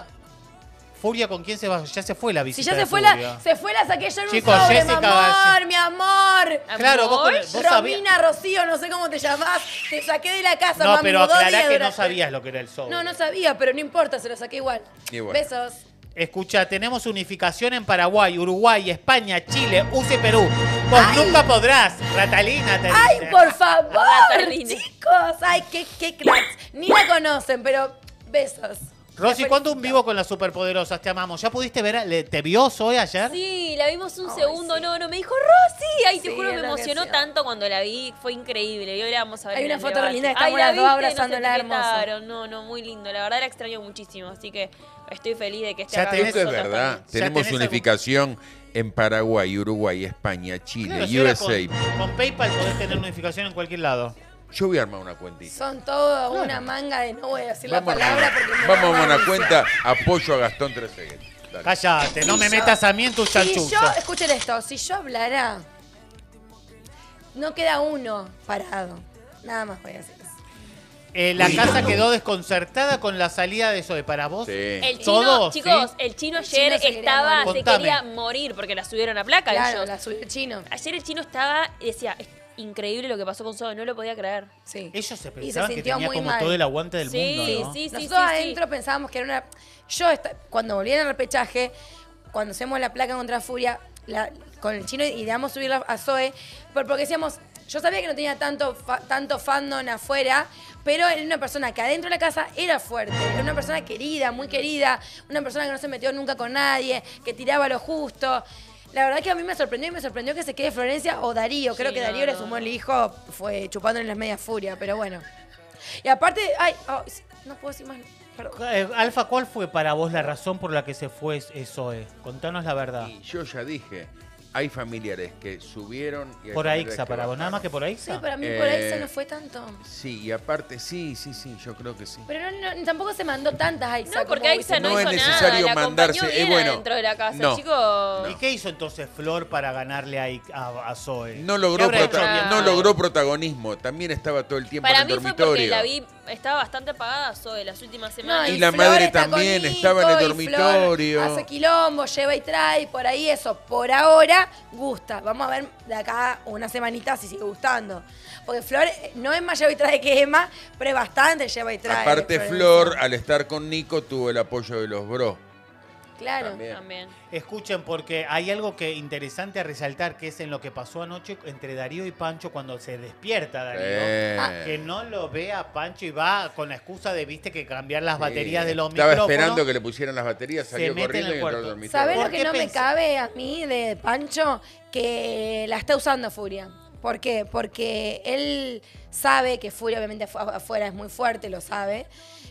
Furia, ¿con quién se va? Ya se fue la Si visita ya de se fue, Furia. la, se fue, la saqué yo en Chicos, un sobre, Jessica mi amor, García. mi amor. Claro, vos, con el- vos sabías. Romina, Rocío, no sé cómo te llamás. Te saqué de la casa, No, mami, pero dos aclará días que no duraste. sabías lo que era el sobre. No, no sabía, pero no importa, se lo saqué igual. Igual. Besos. Escucha, tenemos unificación en Paraguay, Uruguay, España, Chile, U C I, Perú. Vos Ay. nunca podrás, Ratalina. Te Ay, dice. por favor, Ratalina. chicos. Ay, qué, qué cracks. Ni la conocen, pero besos. Rosy, Te ¿cuándo un felicito. vivo con las superpoderosas? Te amamos. ¿Ya pudiste ver? a- le- ¿Te vio Zoe ayer? Sí, la vimos un Ay, segundo, sí. no, no, me dijo Rosy. Ay, te Sí, juro, es me lo que emocionó hacía. tanto cuando la vi, fue increíble. Y hoy la vamos a ver. Hay en una el foto debate. re linda que Ay, estamos la las dos viste, abrazándola, nos hermoso. etiquetaron. No, no, muy lindo. La verdad la extraño muchísimo, así que estoy feliz de que esté Ya acá. tenés- con Esto es nosotros verdad. también. Tenemos tenés unificación en Paraguay, Uruguay, España, Chile, Claro, si ahora U S A. con, con PayPal podés tener unificación en cualquier lado. Yo voy a armar una cuentita. Son todo una manga de no voy a decir Vamos, la palabra porque me vamos da a una malicia. cuenta apoyo a Gastón Trezeguet. Dale. Cállate, no Si me yo- metas a mí en tus Si chanchuzos. yo, escuchen esto, si yo hablara, no queda uno parado. Nada más voy a decir eso. Eh, la casa quedó desconcertada con la salida de Zoe. ¿Para vos? Sí. El chino, ¿Todos? chicos, ¿Sí? el chino El chino ayer se quería estaba, morir. se Contame. quería morir porque la subieron a placa Claro, ellos. la subió el chino. Ayer el chino estaba y decía, es increíble lo que pasó con Zoe, no lo podía creer. Sí. Ellos se Y se pensaban que sintió tenía muy como mal. todo el aguante del Sí, mundo, ¿no? sí, sí, Nosotros sí, adentro pensábamos que era una... Yo, esta- cuando volví en el repechaje, cuando hacemos la placa contra Furia, la- con el chino y damos subirla a Zoe, por- porque decíamos, yo sabía que no tenía tanto, fa- tanto fandom afuera, pero era una persona que adentro de la casa era fuerte, era una persona querida, muy querida, una persona que no se metió nunca con nadie, que tiraba lo justo. La verdad que a mí me sorprendió y me sorprendió que se quede Florencia o Darío. Creo Sí, que no, Darío le no, sumó no. el hijo, fue chupando en las medias furia, pero bueno. Y aparte, ay, oh, no puedo decir más. Perdón. Eh, Alfa, ¿cuál fue para vos la razón por la que se fue eh, Zoe? Contanos la verdad. Y yo ya dije, hay familiares que subieron y hay Por familiares Aixa, que para vos, nada más bajaron. que por Sí, Aixa. para mí por ahí Eh, se nos fue tanto. Sí, y aparte, sí, sí, sí, yo creo que sí. Pero no, no, tampoco se mandó tantas Aixa. No, porque como Aixa no, No hizo es nada, necesario la mandarse, acompañó eh, bien bueno, adentro de la casa, no. chicos. ¿Y qué hizo entonces Flor para ganarle a, a, a Zoe? No ¿Qué logró, habrá prota- hecho bien? no logró protagonismo, también estaba todo el tiempo Para en mí el fue porque dormitorio. la vi, estaba bastante apagada Zoe las últimas semanas. No, Y la Flor madre está con también Nico, estaba en el y Flor dormitorio. hace quilombo, lleva y trae, por ahí eso. Por ahora gusta. Vamos a ver de acá una semanita si sigue gustando. Porque Flor eh, no es más lleva y trae que Emma, pero es bastante lleva y trae. Aparte, Florencia. Flor, al estar con Nico, tuvo el apoyo de los bros. Claro. también. También. Escuchen, porque hay algo que interesante a resaltar, que es en lo que pasó anoche entre Darío y Pancho cuando se despierta Darío. Eh. Ah, Que no lo ve a Pancho y va con la excusa de, viste, que cambiar las baterías Sí, de los Estaba micrófonos. esperando que le pusieran las baterías, Se salió mete en corriendo el y entró al cuarto. dormitorio. ¿Sabés ¿Por lo que qué no me pens- cabe a mí de Pancho? Que la está usando Furia. ¿Por qué? Porque él sabe que Furia obviamente afu- afuera es muy fuerte, lo sabe.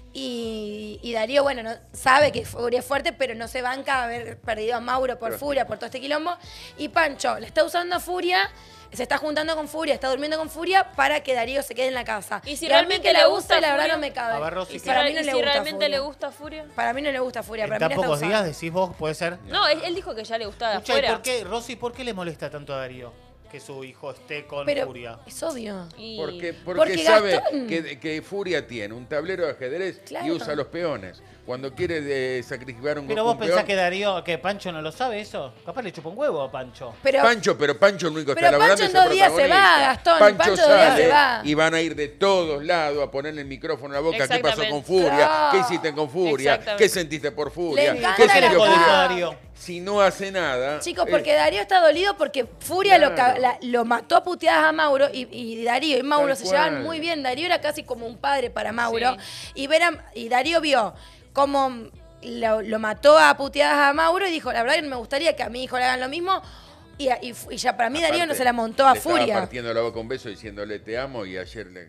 Y, y Darío, bueno, no, sabe que Furia es fuerte, pero no se banca haber perdido a Mauro por Pero- Furia, por todo este quilombo. Y Pancho le está usando a Furia, se está juntando con Furia, está durmiendo con Furia para que Darío se quede en la casa. Y si a mí realmente que le la gusta gusta, la verdad Furia- no me cabe. A ver, Rosy, ¿Y si, para re- mí no y le si gusta realmente Furia. le gusta Furia? Para mí no le gusta Furia, En para tan mí la está pocos días usando. decís vos, puede ser. No, él, él dijo que ya le gustaba de Escucha, ¿y afuera. por qué, Rosy, por qué le molesta tanto a Darío que su hijo esté con Pero Furia? es obvio. Y- Porque, porque, Porque sabe Gastón- que, que Furia tiene un tablero de ajedrez Claro. y usa los peones. Cuando quiere eh, sacrificar un Pero un vos pensás peón, que Darío, que Pancho no lo sabe eso. Capaz le chupa un huevo a Pancho. Pero, Pancho, pero Pancho el único que Pero está laburando Pancho es en el dos días se va, protagonista. Gastón, Pancho Pancho en dos días sale se va. y van a ir de todos lados a ponerle el micrófono en la boca. ¿Qué pasó con Exactamente. Furia? No. ¿Qué hiciste con Furia? Exactamente. ¿Qué sentiste por Furia? Le encanta ¿Qué la sintió cara. Furia? Darío? Si no hace nada... chicos, eh, porque Darío está dolido porque Furia lo, ca- Claro. la- lo mató a puteadas a Mauro y, y Darío y Mauro Tal se cual. llevaban muy bien. Darío era casi como un padre para Mauro. Sí. Y, ver a- y Darío vio cómo lo, lo mató a puteadas a Mauro y dijo, la verdad que no me gustaría que a mi hijo le hagan lo mismo. Y, y- y ya para mí Darío no aparte, se la montó a le estaba Furia. partiendo la boca un beso diciéndole te amo y ayer le...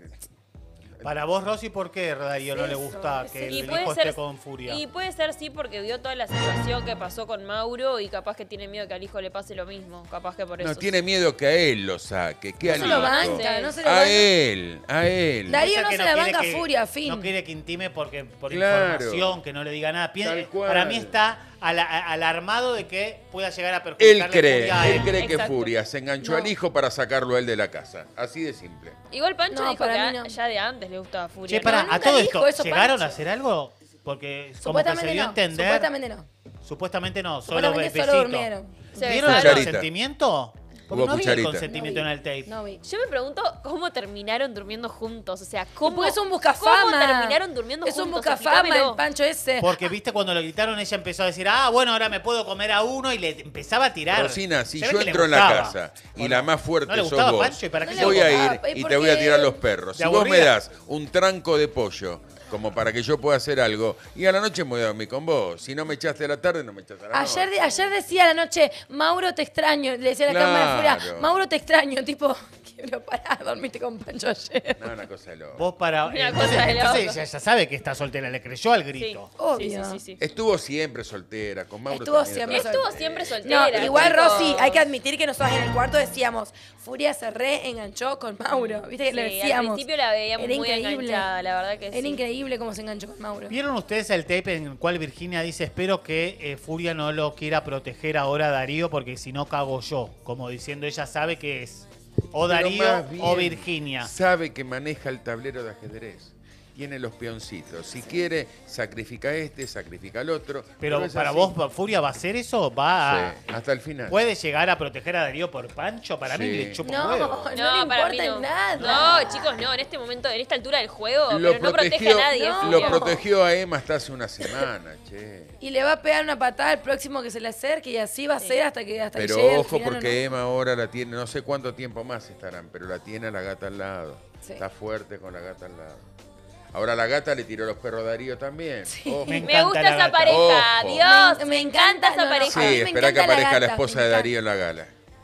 Para vos, Rosy, ¿por qué a Darío no le Eso, gusta es que eso. Y el puede hijo ser, esté con Furia? y puede ser sí porque vio toda la situación que pasó con Mauro y capaz que tiene miedo que al hijo le pase lo mismo. Capaz que por eso. No, tiene miedo que a él lo saque. Que No al se lo hijo. banca, no se lo A banca. él, a él. Darío Piensa no que se la quiere banca a que- Furia, fin. No quiere que intime porque, por Claro. información, que no le diga nada. Piensa- Tal cual. para mí está ala- a- alarmado de que pueda llegar a Él perjudicarle cree, Furia a él él. cree que Exacto. Furia se enganchó No. al hijo para sacarlo a él de la casa. Así de simple. Igual Pancho No, dijo que para mí a- no. ya de antes le gustaba Furia. Che, para, nunca a todo dijo esto, eso, ¿llegaron Pancho. a hacer algo? Porque como que se Supuestamente dio a no. entender. Supuestamente no. Supuestamente no, solo Supuestamente besito. solo durmieron. Se ¿Vieron el besaron. Cucharita. consentimiento? Porque Hubo no había cucharita. consentimiento No en vi. el tape. No vi. Yo me pregunto cómo terminaron durmiendo juntos. O sea, ¿cómo, Porque es un buscafama. ¿cómo terminaron durmiendo es juntos? un buscafama Explícamelo. el Pancho ese. Porque, viste, cuando lo gritaron, ella empezó a decir, ah, bueno, ahora me puedo comer a uno, y le empezaba a tirar. Rosina, si Se ve yo que le entro en la gustaba. casa y ¿O la no? más fuerte ¿No le sos gustaba vos, Pancho? ¿Y para qué No le voy a gustaba? ir ¿Y y por te voy a qué? tirar los perros. ¿Te Si vos me aburría? das un tranco de pollo como para que yo pueda hacer algo, y a la noche me voy a dormir con vos. Si no me echaste a la tarde, no me echaste a la noche. Ayer, de- ayer decía a la noche, Mauro te extraño. Le decía a la cámara de Claro. Furia, Mauro te extraño. Tipo, quiero parar, dormiste con Pancho ayer. No, una cosa de loco. Vos para... Una entonces cosa de entonces loco. ella ya sabe que está soltera, le creyó al Sí. grito. Obvio. Sí, sí, sí, sí. Estuvo siempre soltera, con Mauro Estuvo también siempre estaba Estuvo soltera. siempre No, soltera. igual chicos. Rosy, hay que admitir que nosotros en el cuarto decíamos, Furia se re enganchó con Mauro. ¿Viste que Sí, le al decíamos? principio la veíamos Era muy increíble. enganchada, la verdad que Era sí. increíble cómo se enganchó con Mauro. ¿Vieron ustedes el tape en el cual Virginia dice, espero que eh, Furia no lo quiera proteger ahora a Darío porque si no cago yo? Como diciendo, ella sabe que es o Pero Darío más bien o Virginia. Sabe que maneja el tablero de ajedrez. Tiene los peoncitos. Si quiere, sacrifica este, sacrifica al otro. Pero es para así. vos, ¿Furia va a hacer eso? ¿Va a... Sí, hasta el final. ¿Puede llegar a proteger a Darío por Pancho? Para mí Sí. le chupa un No, huevo. no, le para mí importa no. nada. No, chicos, no. En este momento, en esta altura del juego, Lo pero no protege a protegió, nadie. No. Furia. lo protegió a Emma hasta hace una semana, che. Y le va a pegar una patada al próximo que se le acerque y así va a ser hasta que hasta que Pero llegue al ojo final, porque ¿o no? Emma ahora la tiene, no sé cuánto tiempo más estarán, pero la tiene a la gata al lado. Sí. Está fuerte con la gata al lado. Ahora la gata le tiró los perros a Darío también. Ojo. Me Me encanta gusta la esa gata. pareja. Ojo. Dios, Me- me, me encanta encanta, esa no, no. pareja. Sí, A mí me espera que encanta la aparezca la, gata, esposa me de encanta. Darío en la gala.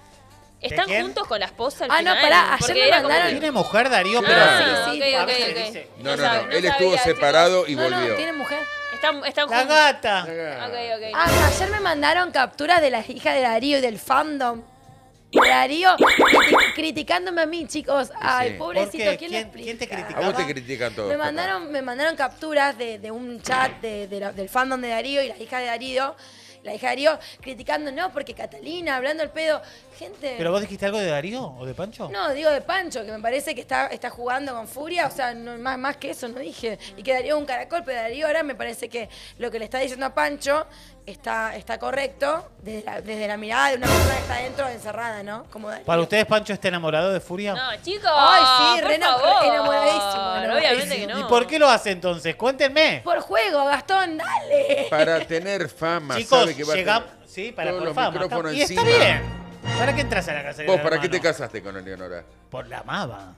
¿Están quién? juntos con la esposa al Ah, no, final? pará, ayer Porque me era como mandaron- que- ¿Tiene mujer Darío? Ah, Pero sí, ok, sí, a ok, ver, ok. dice. No, no, sab- no. no Él estuvo sabía, chicos. separado y No, volvió. no, tiene mujer. Están, están La juntos. gata. La Ok, gata. ok. Ah, ayer me mandaron capturas de las hijas de Darío y del fandom. De Darío criti- criticándome a mí, chicos. Ay, Sí. pobrecito, ¿Por qué? ¿quién, le ¿Quién- explica? quién te A criticaba? vos te critican todos. Me papá. mandaron, me mandaron capturas de, de un chat de, de la- del fandom de Darío y la hija de Darío, la hija de Darío criticando, no, porque Catalina, hablando el pedo. Gente. ¿Pero vos dijiste algo de Darío o de Pancho? No, digo de Pancho, que me parece que está, está jugando con furia, o sea, no, más, más que eso no dije. Y que Darío es un caracol, pero Darío ahora me parece que lo que le está diciendo a Pancho está, está correcto desde la, desde la mirada de una persona que está dentro encerrada, ¿no? Como Darío. ¿Para ustedes Pancho está enamorado de Furia? No, chicos. Ay, sí, por re enam- favor. enamoradísimo, enamoradísimo. Obviamente que no. ¿Y por qué lo hace entonces? Cuéntenme. Por juego, Gastón, dale. Para tener fama, Chicos, sabe que va llegamos... a tener Sí, para todos por los fama. micrófonos Está- Y está encima. bien. ¿Para qué entras a la casa de Vos, Gran ¿para qué te Hermano? casaste con Eleonora? Por la amaba.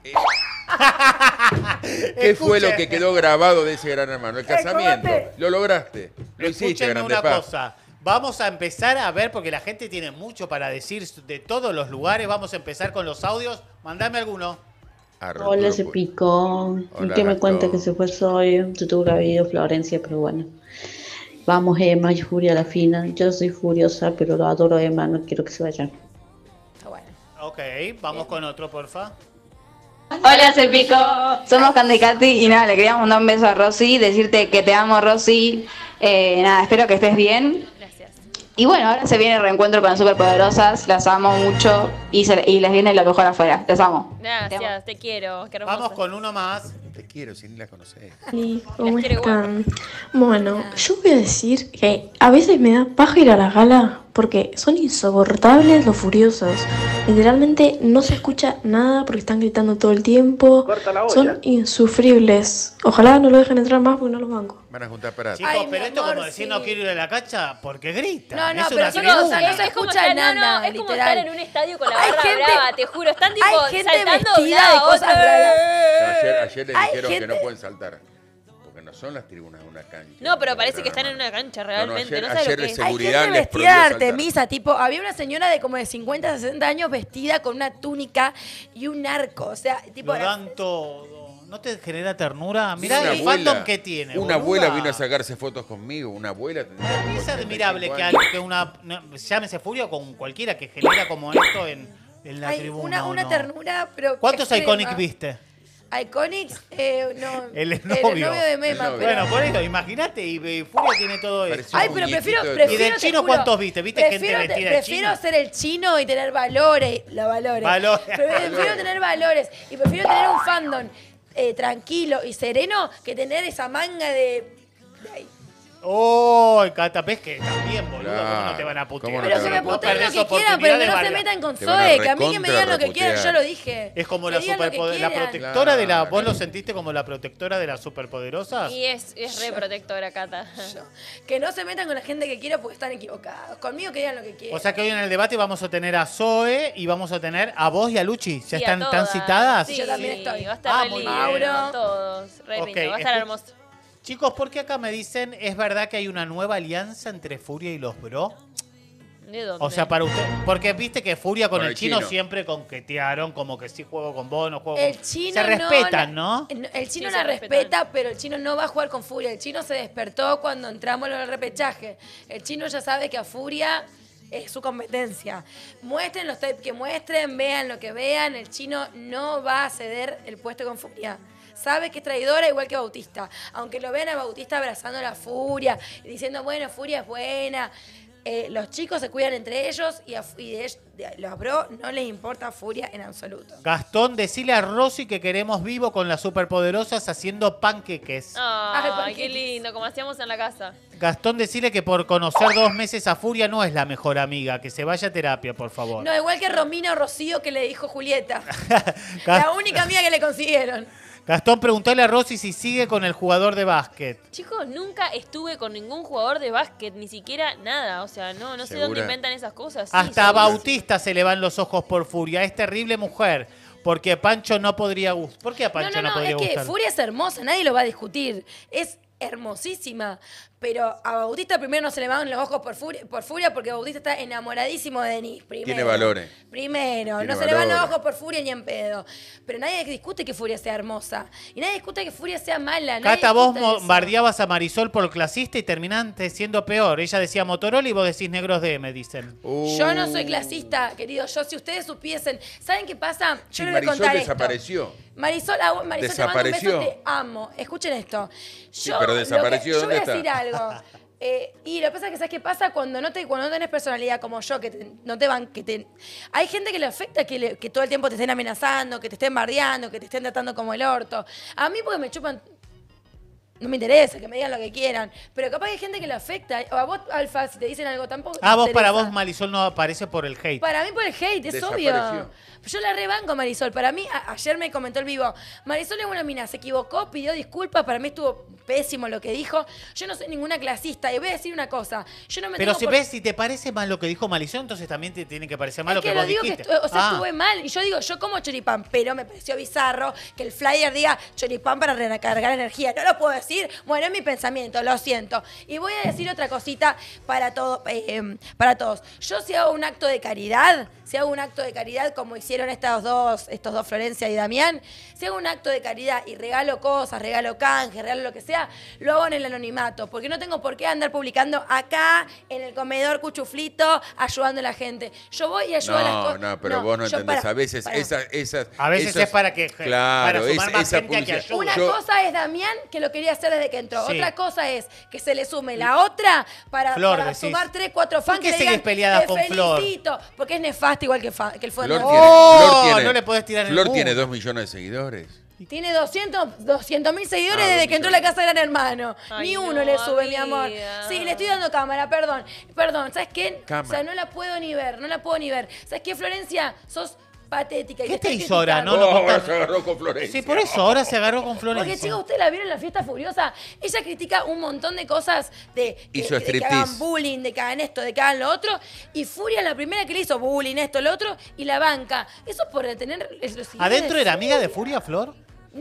¿Qué fue lo Escuche- que quedó grabado de ese gran hermano? El casamiento. Escúchate. Lo lograste. Lo hiciste, Escúchenme grande una paz. cosa. Vamos a empezar a ver, porque la gente tiene mucho para decir de todos los lugares. Vamos a empezar con los audios. Mandame alguno. Arturo, Hola, se pues. picó. Hola, ¿Qué me Gastón. cuenta que se fue Zoe? Se tuvo que haber ido Florencia, pero bueno. Vamos, Emma y Furia a la final. Yo soy furiosa, pero lo adoro a Emma, no quiero que se vaya. Está bueno. Ok, vamos con otro, porfa. Hola, se picó. Somos Candy Katy y nada, le queríamos mandar un beso a Rosy, decirte que te amo, Rosy. Eh, nada, espero que estés bien. Gracias. Y bueno, ahora se viene el reencuentro con las superpoderosas, las amo mucho y, se- y les viene lo mejor afuera. Las amo. Gracias, te quiero. Qué hermosa. Vamos con uno más. Te quiero, si ni la conocés. Sí, ¿cómo Las quiere están? Bueno, yo voy a decir que a veces me da paja ir a la gala porque son insoportables los furiosos. Literalmente no se escucha nada porque están gritando todo el tiempo. Son insufribles. Ojalá no lo dejen entrar más porque no los banco. Van a juntar para... Chicos, Ay, pero mi esto amor, como decir sí. no quiero ir a la cancha porque grita. No, no, es pero una son tribuna. los- no se es como escucha estar, no, nada, no, es como literal. estar en un estadio con la Hay barra gente- brava, te juro. Están tipo hay gente saltando vestida una de a cosas otra. raras. Ayer, ayer le Hay dijeron que gente- no pueden saltar. Porque no son las tribunas de una cancha. No, pero Como parece Gran que están en Hermano. una cancha No, no, realmente. ayer- No, sabes ayer lo que de es. seguro- Hay Seguridad gente les vestida de prohibió saltar. Artemisa, tipo, había una señora de como de cincuenta, sesenta años vestida con una túnica y un arco. O sea, tipo. Lo era- dan todo. ¿No te genera ternura? Mirá Una el abuela- fandom que tiene. Una boluda. abuela vino a sacarse fotos conmigo. Una abuela tendría como Es ochenta y admirable cinco que, años. al- que una. no, llámese Furia con cualquiera que genera como esto en, en la Hay tribuna. una, ¿o una no? ternura, pero. ¿Cuántos extrema. Iconic viste? Iconics, eh, no. El El novio. novio de Mema, El novio. pero. Bueno, por eso, imagínate, y, y Furia tiene todo Parece eso. Ay, un pero muñequito prefiero, de- prefiero. ¿Y del te chino juro, cuántos viste? ¿Viste gente prefiero, te- vestida de Prefiero chino? ser el chino y tener valores. Los valores. Valores. Prefiero, prefiero tener valores. Y prefiero tener un fandom eh, tranquilo y sereno que tener esa manga de. de ahí. ¡Oh! Catapés que también, boludo. ¿Cómo no Claro. te van a putear? ¿Cómo no Pero te que van a me putear? puteen lo Perdés que quieran, pero que no oportunidades se varias. metan con Te van a Zoe, que a mí que me recontra digan lo que quieran, yo reputear. lo dije. Es como Que la digan lo que superpoder- la quieran. protectora de la. ¿Vos Claro. lo sentiste como la protectora de las superpoderosas? Y es, es re protectora, Cata. Que no se metan con la gente que quiera porque están equivocados. Conmigo que digan lo que quieran. O sea que hoy en el debate vamos a tener a Zoe y vamos a tener a vos y a Luchi. ¿Ya Sí, a están tan todas. citadas? Sí, Yo también estoy. Va a estar Ah, re muy lindo. bien. Con todos. Re Ok, lindo. Va a estar escu- hermoso. Chicos, ¿por qué acá me dicen, es verdad que hay una nueva alianza entre Furia y los Bro? ¿De dónde? O sea, para usted, porque viste que Furia con, Con el, el chino, chino. siempre conquetearon, como que sí juego con vos, no juego El con... chino Se respetan, no, ¿no? la- El chino Sí, la se respetan. respeta, pero el chino no va a jugar con Furia. El chino se despertó cuando entramos en el repechaje. El chino ya sabe que a Furia es su competencia. Muestren los tapes que muestren, vean lo que vean. El chino no va a ceder el puesto con Furia. Sabe que es traidora igual que Bautista. Aunque lo vean a Bautista abrazando a la Furia y diciendo, bueno, Furia es buena. Eh, los chicos se cuidan entre ellos y, a, y de, ellos- de los bro no les importa Furia en absoluto. Gastón, decile a Rosy que queremos vivo con las superpoderosas haciendo panqueques. Ay, panqueques. qué lindo, como hacíamos en la casa. Gastón, decile que por conocer dos meses a Furia no es la mejor amiga, que se vaya a terapia, por favor. No, igual que Romina o Rocío que le dijo Julieta. Ga- La única amiga que le consiguieron. Gastón, preguntale a Rosy si sigue con el jugador de básquet. Chicos, nunca estuve con ningún jugador de básquet, ni siquiera nada. O sea, no, no sé ¿Segura? dónde inventan esas cosas. Sí, Hasta a seguro. Bautista se le van los ojos por Furia. Es terrible mujer, porque Pancho no podría gustar. ¿Por qué a No, Pancho no, no, no, podría es que gustar? Furia es hermosa, nadie lo va a discutir. Es hermosísima. Pero a Bautista primero no se le van los ojos por Furia, por Furia porque Bautista está enamoradísimo de Denis. Primero. Tiene valores. Primero. Tiene no se le van los valores. ojos por Furia ni en pedo. Pero nadie discute que Furia sea hermosa. Y nadie discute que Furia sea mala. nadie Cata, vos discute eso. bombardeabas a Marisol por clasista y terminaste siendo peor. Ella decía Motorola y vos decís negros D, me dicen. Yo no Uh. soy clasista, querido. Yo, si ustedes supiesen, ¿saben qué pasa? Sí, Yo les voy a Marisol contar esto. desapareció. Marisol, a vos, Marisol, te mando un beso, Desapareció. te amo. Escuchen esto. Sí, Yo, pero lo desapareció, que- ¿dónde Yo está? voy a decir algo. Eh, y lo que pasa es que, ¿sabes qué pasa? Cuando no, te, cuando no tenés personalidad como yo, que te- no te van, que te... Hay gente que le afecta que, le- que todo el tiempo te estén amenazando, que te estén bardeando, que te estén tratando como el orto. A mí porque me chupan... No me interesa, que me digan lo que quieran. Pero capaz hay gente que le afecta. O a vos, Alfa, si te dicen algo tampoco te Ah, vos para interesa. vos Marisol no aparece por el hate. Para mí por el hate, es Desapareció. obvio. Yo la rebanco a Marisol. Para mí, a- ayer me comentó el vivo, Marisol es una mina, se equivocó, pidió disculpas, para mí estuvo pésimo lo que dijo. Yo no soy ninguna clasista y voy a decir una cosa. Yo no me Pero tengo si por- ves, si te parece mal lo que dijo Marisol, entonces también te tiene que parecer mal Es lo que, que lo vos digo que dijiste. estu- o sea, Ah. estuve mal. Y yo digo, yo como choripán, pero me pareció bizarro que el flyer diga choripán para recargar energía. No lo puedo decir decir, bueno, es mi pensamiento, lo siento. Y voy a decir otra cosita para, todo, eh, para todos. Yo si hago un acto de caridad, si hago un acto de caridad como hicieron estos dos, estos dos Florencia y Damián, si hago un acto de caridad y regalo cosas, regalo canje, regalo lo que sea, lo hago en el anonimato, porque no tengo por qué andar publicando acá, en el comedor cuchuflito, ayudando a la gente. Yo voy y ayudo a las No, cosas. no, pero vos no yo entendés. para- a veces para. esas, esas. A veces esos- es para que Claro, para sumar es- más esa gente a que publicidad. ayude. Una Yo- cosa es Damián, que lo quería hacer desde que entró. Sí. Otra cosa es que se le sume la otra para, Flor, para decís. sumar tres, cuatro fans ¿Por qué que seguís digan, peleada "Te con Flor?" felicito", porque es nefasto igual que, fa- que el fue Flor de- tiene, Oh, Flor tiene- no le podés tirar en el Flor mundo. tiene dos millones de seguidores. Tiene doscientos mil seguidores Ah, desde dos que entró a la millones. casa de Gran Hermano. Ay, Ni no, uno le sube, mi amiga. amor. Sí, le estoy dando cámara, perdón. Perdón, ¿sabes qué? Cámara. O sea, no la puedo ni ver, no la puedo ni ver. ¿Sabes qué, Florencia? Sos patética. y ¿Qué te estoy hizo ahora? criticando. No, no, Oh, ahora contame. se agarró con Florencia. Sí, por eso ahora se agarró con Florencia. Porque, chicos, ¿ustedes la vieron en la fiesta furiosa? Ella critica un montón de cosas de, que- Hizo de que striptease. hagan bullying, de que hagan esto, de que hagan lo otro. Y Furia es la primera que le hizo bullying, esto, lo otro, y la banca. Eso es por tener los seguidores ¿Adentro era amiga de Furia. Furia, Flor?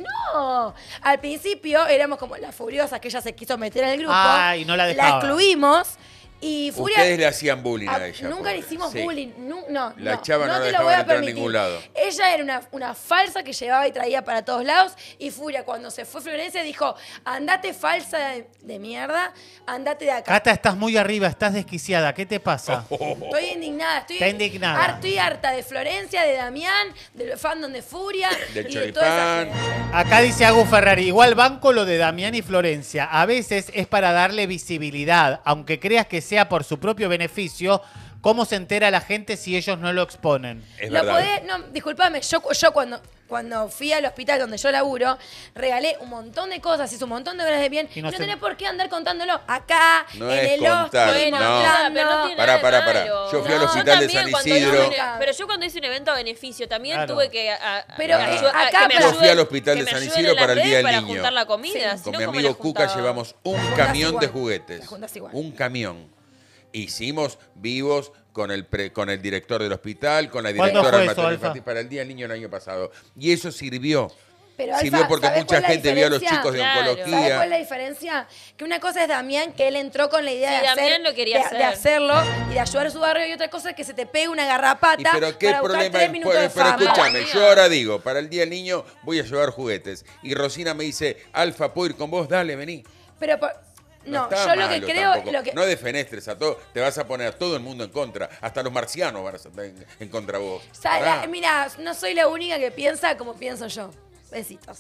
No, al principio éramos como las furiosas que ella se quiso meter en el grupo. Ay, no la La dejaba. excluimos y Furia. Ustedes le hacían bullying Ah, a ella. nunca pobre. le hicimos Sí. bullying. nu- no, La no, chava no no la te lo dejaban voy a entrar a permitir. ningún lado. Ella era una, una falsa que llevaba y traía para todos lados. Y Furia, cuando se fue Florencia, dijo: andate falsa de, de mierda, andate de acá. Cata, estás muy arriba, estás desquiciada. ¿Qué te pasa? Estoy indignada, estoy, Está indignada. har- estoy harta de Florencia, de Damián, del fandom de Furia Del y de toda esa choripán. gente. Acá dice Agus Ferrari, igual banco lo de Damián y Florencia. A veces es para darle visibilidad, aunque creas que sea por su propio beneficio. ¿Cómo se entera la gente si ellos no lo exponen? Es Lo verdad. podés- no, disculpame, yo, yo cuando, cuando fui al hospital donde yo laburo, regalé un montón de cosas, hice un montón de obras de bien, Y y no no, se- tenés por qué andar contándolo acá, No en es el contar, hostel, no. mostrando. Pero no tiene Pará, nada de pará, pará. malo. Yo fui al No, hospital Yo de también, San cuando Isidro. hice un- pero yo cuando hice un evento a beneficio también Claro. tuve que a- a- Pero, que eh, ayuda- acá, que me pero- Yo fui al ayuden- hospital que de me San ayuden Isidro en las para el Día redes del para Niño. juntar la comida. si Con no, mi ¿cómo amigo la Cuca juntaba? llevamos un La juntás camión igual. de juguetes. La juntás igual. Un camión. Hicimos vivos con el pre- con el director del hospital, con la ¿Cuándo directora fue del eso, materno Alfa? infantil para el Día del Niño el año pasado. Y eso sirvió. Pero, Sirvió Alfa, porque ¿sabés mucha cuál es la gente vio a los diferencia? chicos de Claro. oncología. ¿Sabes cuál es la diferencia? Que una cosa es Damián, que él entró con la idea Sí, de, hacer, Damián lo quería de, hacer. de hacerlo y de ayudar a su barrio, y otra cosa es que se te pegue una garrapata Y pero qué para buscar problema tres hay? minutos Pero, de pero fama. escúchame, amiga. yo ahora digo, para el Día del Niño voy a llevar juguetes. Y Rosina me dice, Alfa, ¿puedo ir con vos? Dale, vení. Pero por- no, está yo lo que malo creo, tampoco. lo que, No defenestres a todo, te vas a poner a todo el mundo en contra. Hasta los marcianos van a estar en, en contra vos. o sea, Pará. la- mira, no soy la única que piensa como pienso yo. Besitos.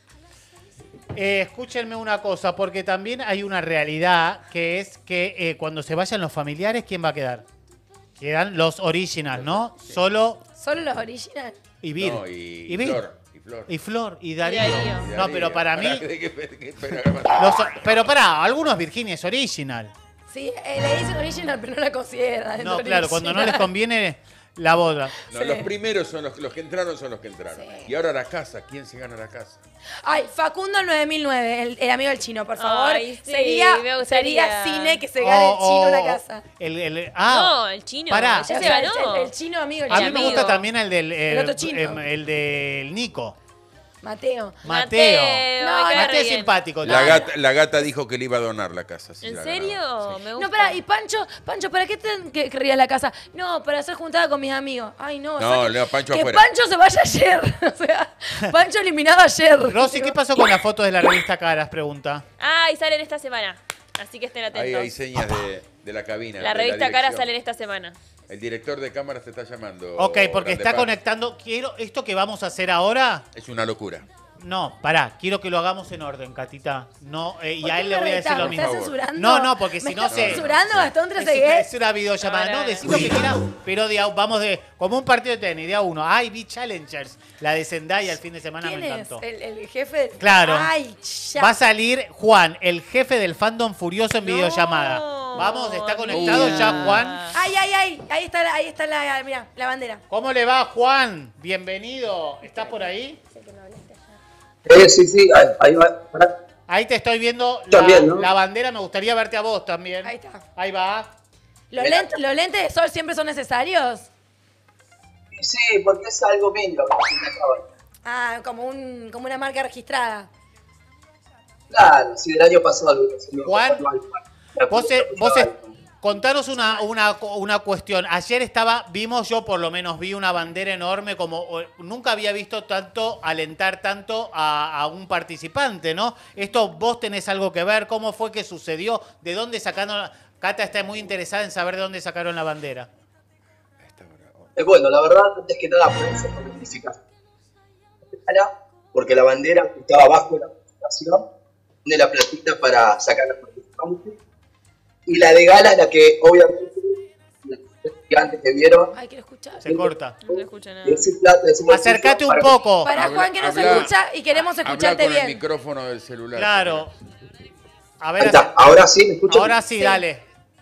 Eh, escúchenme una cosa, porque también hay una realidad que es que eh, cuando se vayan los familiares, ¿quién va a quedar? Quedan los originals, ¿no? Solo Solo los originales. Ivir. No, y, Ivir. Flor. Y Flor. Y Flor. Y Darío. Darío. Y No, Darío. pero para mí... Pará, que- que- que- espera, los- pero pará, algunos Virginia es original. Sí, eh, le dicen original, pero no la consideran. No, es claro, cuando no les original. conviene, la boda. No, Sí. los primeros son los, los que entraron, son los que entraron. Sí. Y ahora la casa, ¿quién se gana la casa? Ay, Facundo nueve mil nueve, el, el amigo del chino, por favor. Ay, sí, sería, me gustaría. sería cine que se gane el chino una casa. El, el- ah, No, el chino. Pará. Ya O se sea, el- ganó. El, el chino amigo, el a mí chino me amigo. gusta también el del El otro chino. em, el del Nico. Mateo. Mateo. Mateo, No, me cae Mateo re es bien. simpático. La ¿no? gata, la gata dijo que le iba a donar la casa. si ¿En la serio? ganaba. Sí. Me gusta. No, pará, y Pancho, Pancho, ¿para qué te que querrías la casa? No, para hacer juntada con mis amigos. Ay, no. No, o sea, Leo, Pancho que afuera. Pancho se vaya ayer. O sea, Pancho eliminado ayer. Rosy, ¿qué pasó con la foto de la revista Caras? Pregunta. Ah, y salen esta semana. Así que estén atentos. Ahí hay señas de, de la cabina. La de revista Cara dirección. sale en esta semana. El director de cámaras te está llamando. Ok, porque Grande está Paz. conectando. Quiero, esto que vamos a hacer ahora. Es una locura. No, pará, quiero que lo hagamos en orden, Catita. No, eh, y ¿Por a qué él me le voy a retás? decir lo ¿Me mismo. estás censurando? No, no, porque ¿Me si no estás se. censurando, Gastón Es, Trezeguet? es una videollamada. No, No, no, decir no. lo que quieras, pero de a- vamos de. Como un partido de tenis, de a uno. Ay, vi Challengers. La de Zendaya el fin de semana ¿Quién me es? encantó. El, el jefe. Claro. Ay, ya. Va a salir Juan, el jefe del fandom furioso en No, videollamada. Vamos, está conectado amiga. ya, Juan. Ay, ay, ay. Ahí está la, ahí está la, mira, la bandera. ¿Cómo le va, Juan? Bienvenido. ¿Estás por ahí? Eh, sí, sí, ahí, ahí va. Pará. Ahí te estoy viendo la, También, ¿no? la bandera. Me gustaría verte a vos también. Ahí está. Ahí va. ¿Los, lent- ¿Los lentes de sol siempre son necesarios? Sí, porque es algo mío. Ah, como, un, como una marca registrada. Claro, sí, del año pasado. Juan, vos, eh, vos eh, contanos una, una, una cuestión. Ayer estaba, vimos, yo por lo menos vi una bandera enorme, como nunca había visto tanto, alentar tanto a, a un participante, ¿no? Esto vos tenés algo que ver, ¿cómo fue que sucedió? ¿De dónde sacaron? Cata está muy interesada en saber de dónde sacaron la bandera. Eh, bueno, la verdad, antes que nada, por eso por identificación. Porque la bandera que estaba abajo de la presentación tiene la platita para sacar a los participantes. Y la de gala es la que, obviamente, la antes que vieron. Ay, quiero escuchar. Se corta. No se escucha nada. Acércate un poco. Para Habla- Juan que no se habla- escucha y queremos escucharte Habla con bien. el micrófono del celular. Claro. A Ahí ver, está. Ahora sí, ¿me escuchan? ahora sí, dale.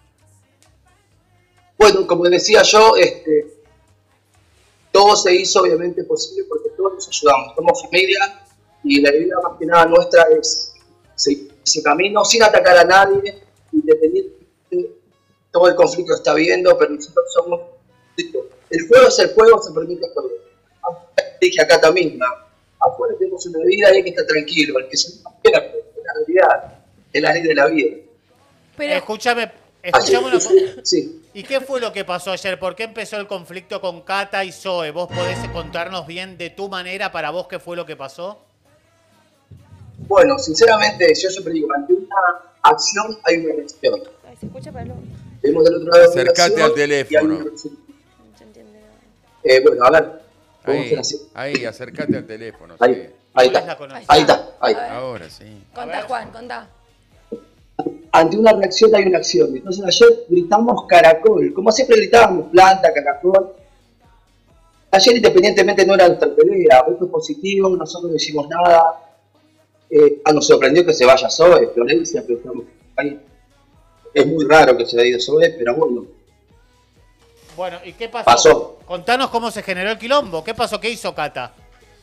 Bueno, como decía yo, este, todo se hizo obviamente posible porque todos nos ayudamos, somos familia y la idea más que nada nuestra es seguir ese camino sin atacar a nadie, independientemente todo el conflicto está habiendo, pero nosotros somos, el juego es el juego, se permite todo. Dije acá también, afuera tenemos una vida y hay que estar tranquilo, el que se pierde es la realidad, es la ley de la vida. Pero Escúchame, escuchame una Así, cosa. sí. ¿Y qué fue lo que pasó ayer? ¿Por qué empezó el conflicto con Cata y Zoe? ¿Vos podés contarnos bien de tu manera para vos qué fue lo que pasó? Bueno, sinceramente, yo siempre digo, ante una acción hay una reacción. Ay, se escucha para luego. Tenemos del otro lado una Acércate acción al y hay teléfono. una reacción. No se entiende nada. Eh, bueno, a ver, vamos a Ahí, hacer así. ahí, acércate al teléfono. Ahí, sí. ahí Igual la está, conocés. ahí está, ahí. A ver. Ahora sí. Contá, Juan, contá. Ante una reacción hay una acción. Entonces ayer gritamos caracol, como siempre gritábamos, planta, caracol. Ayer independientemente no era nuestra pelea, voto positivo, nosotros no hicimos nada. Eh, ah, nos sorprendió que se vaya Zoe, Florencia, pero estamos ahí. Es muy raro que se haya ido Zoe, pero bueno. Bueno, ¿y qué pasó? Pasó. Contanos cómo se generó el quilombo. ¿Qué pasó? ¿Qué hizo Cata?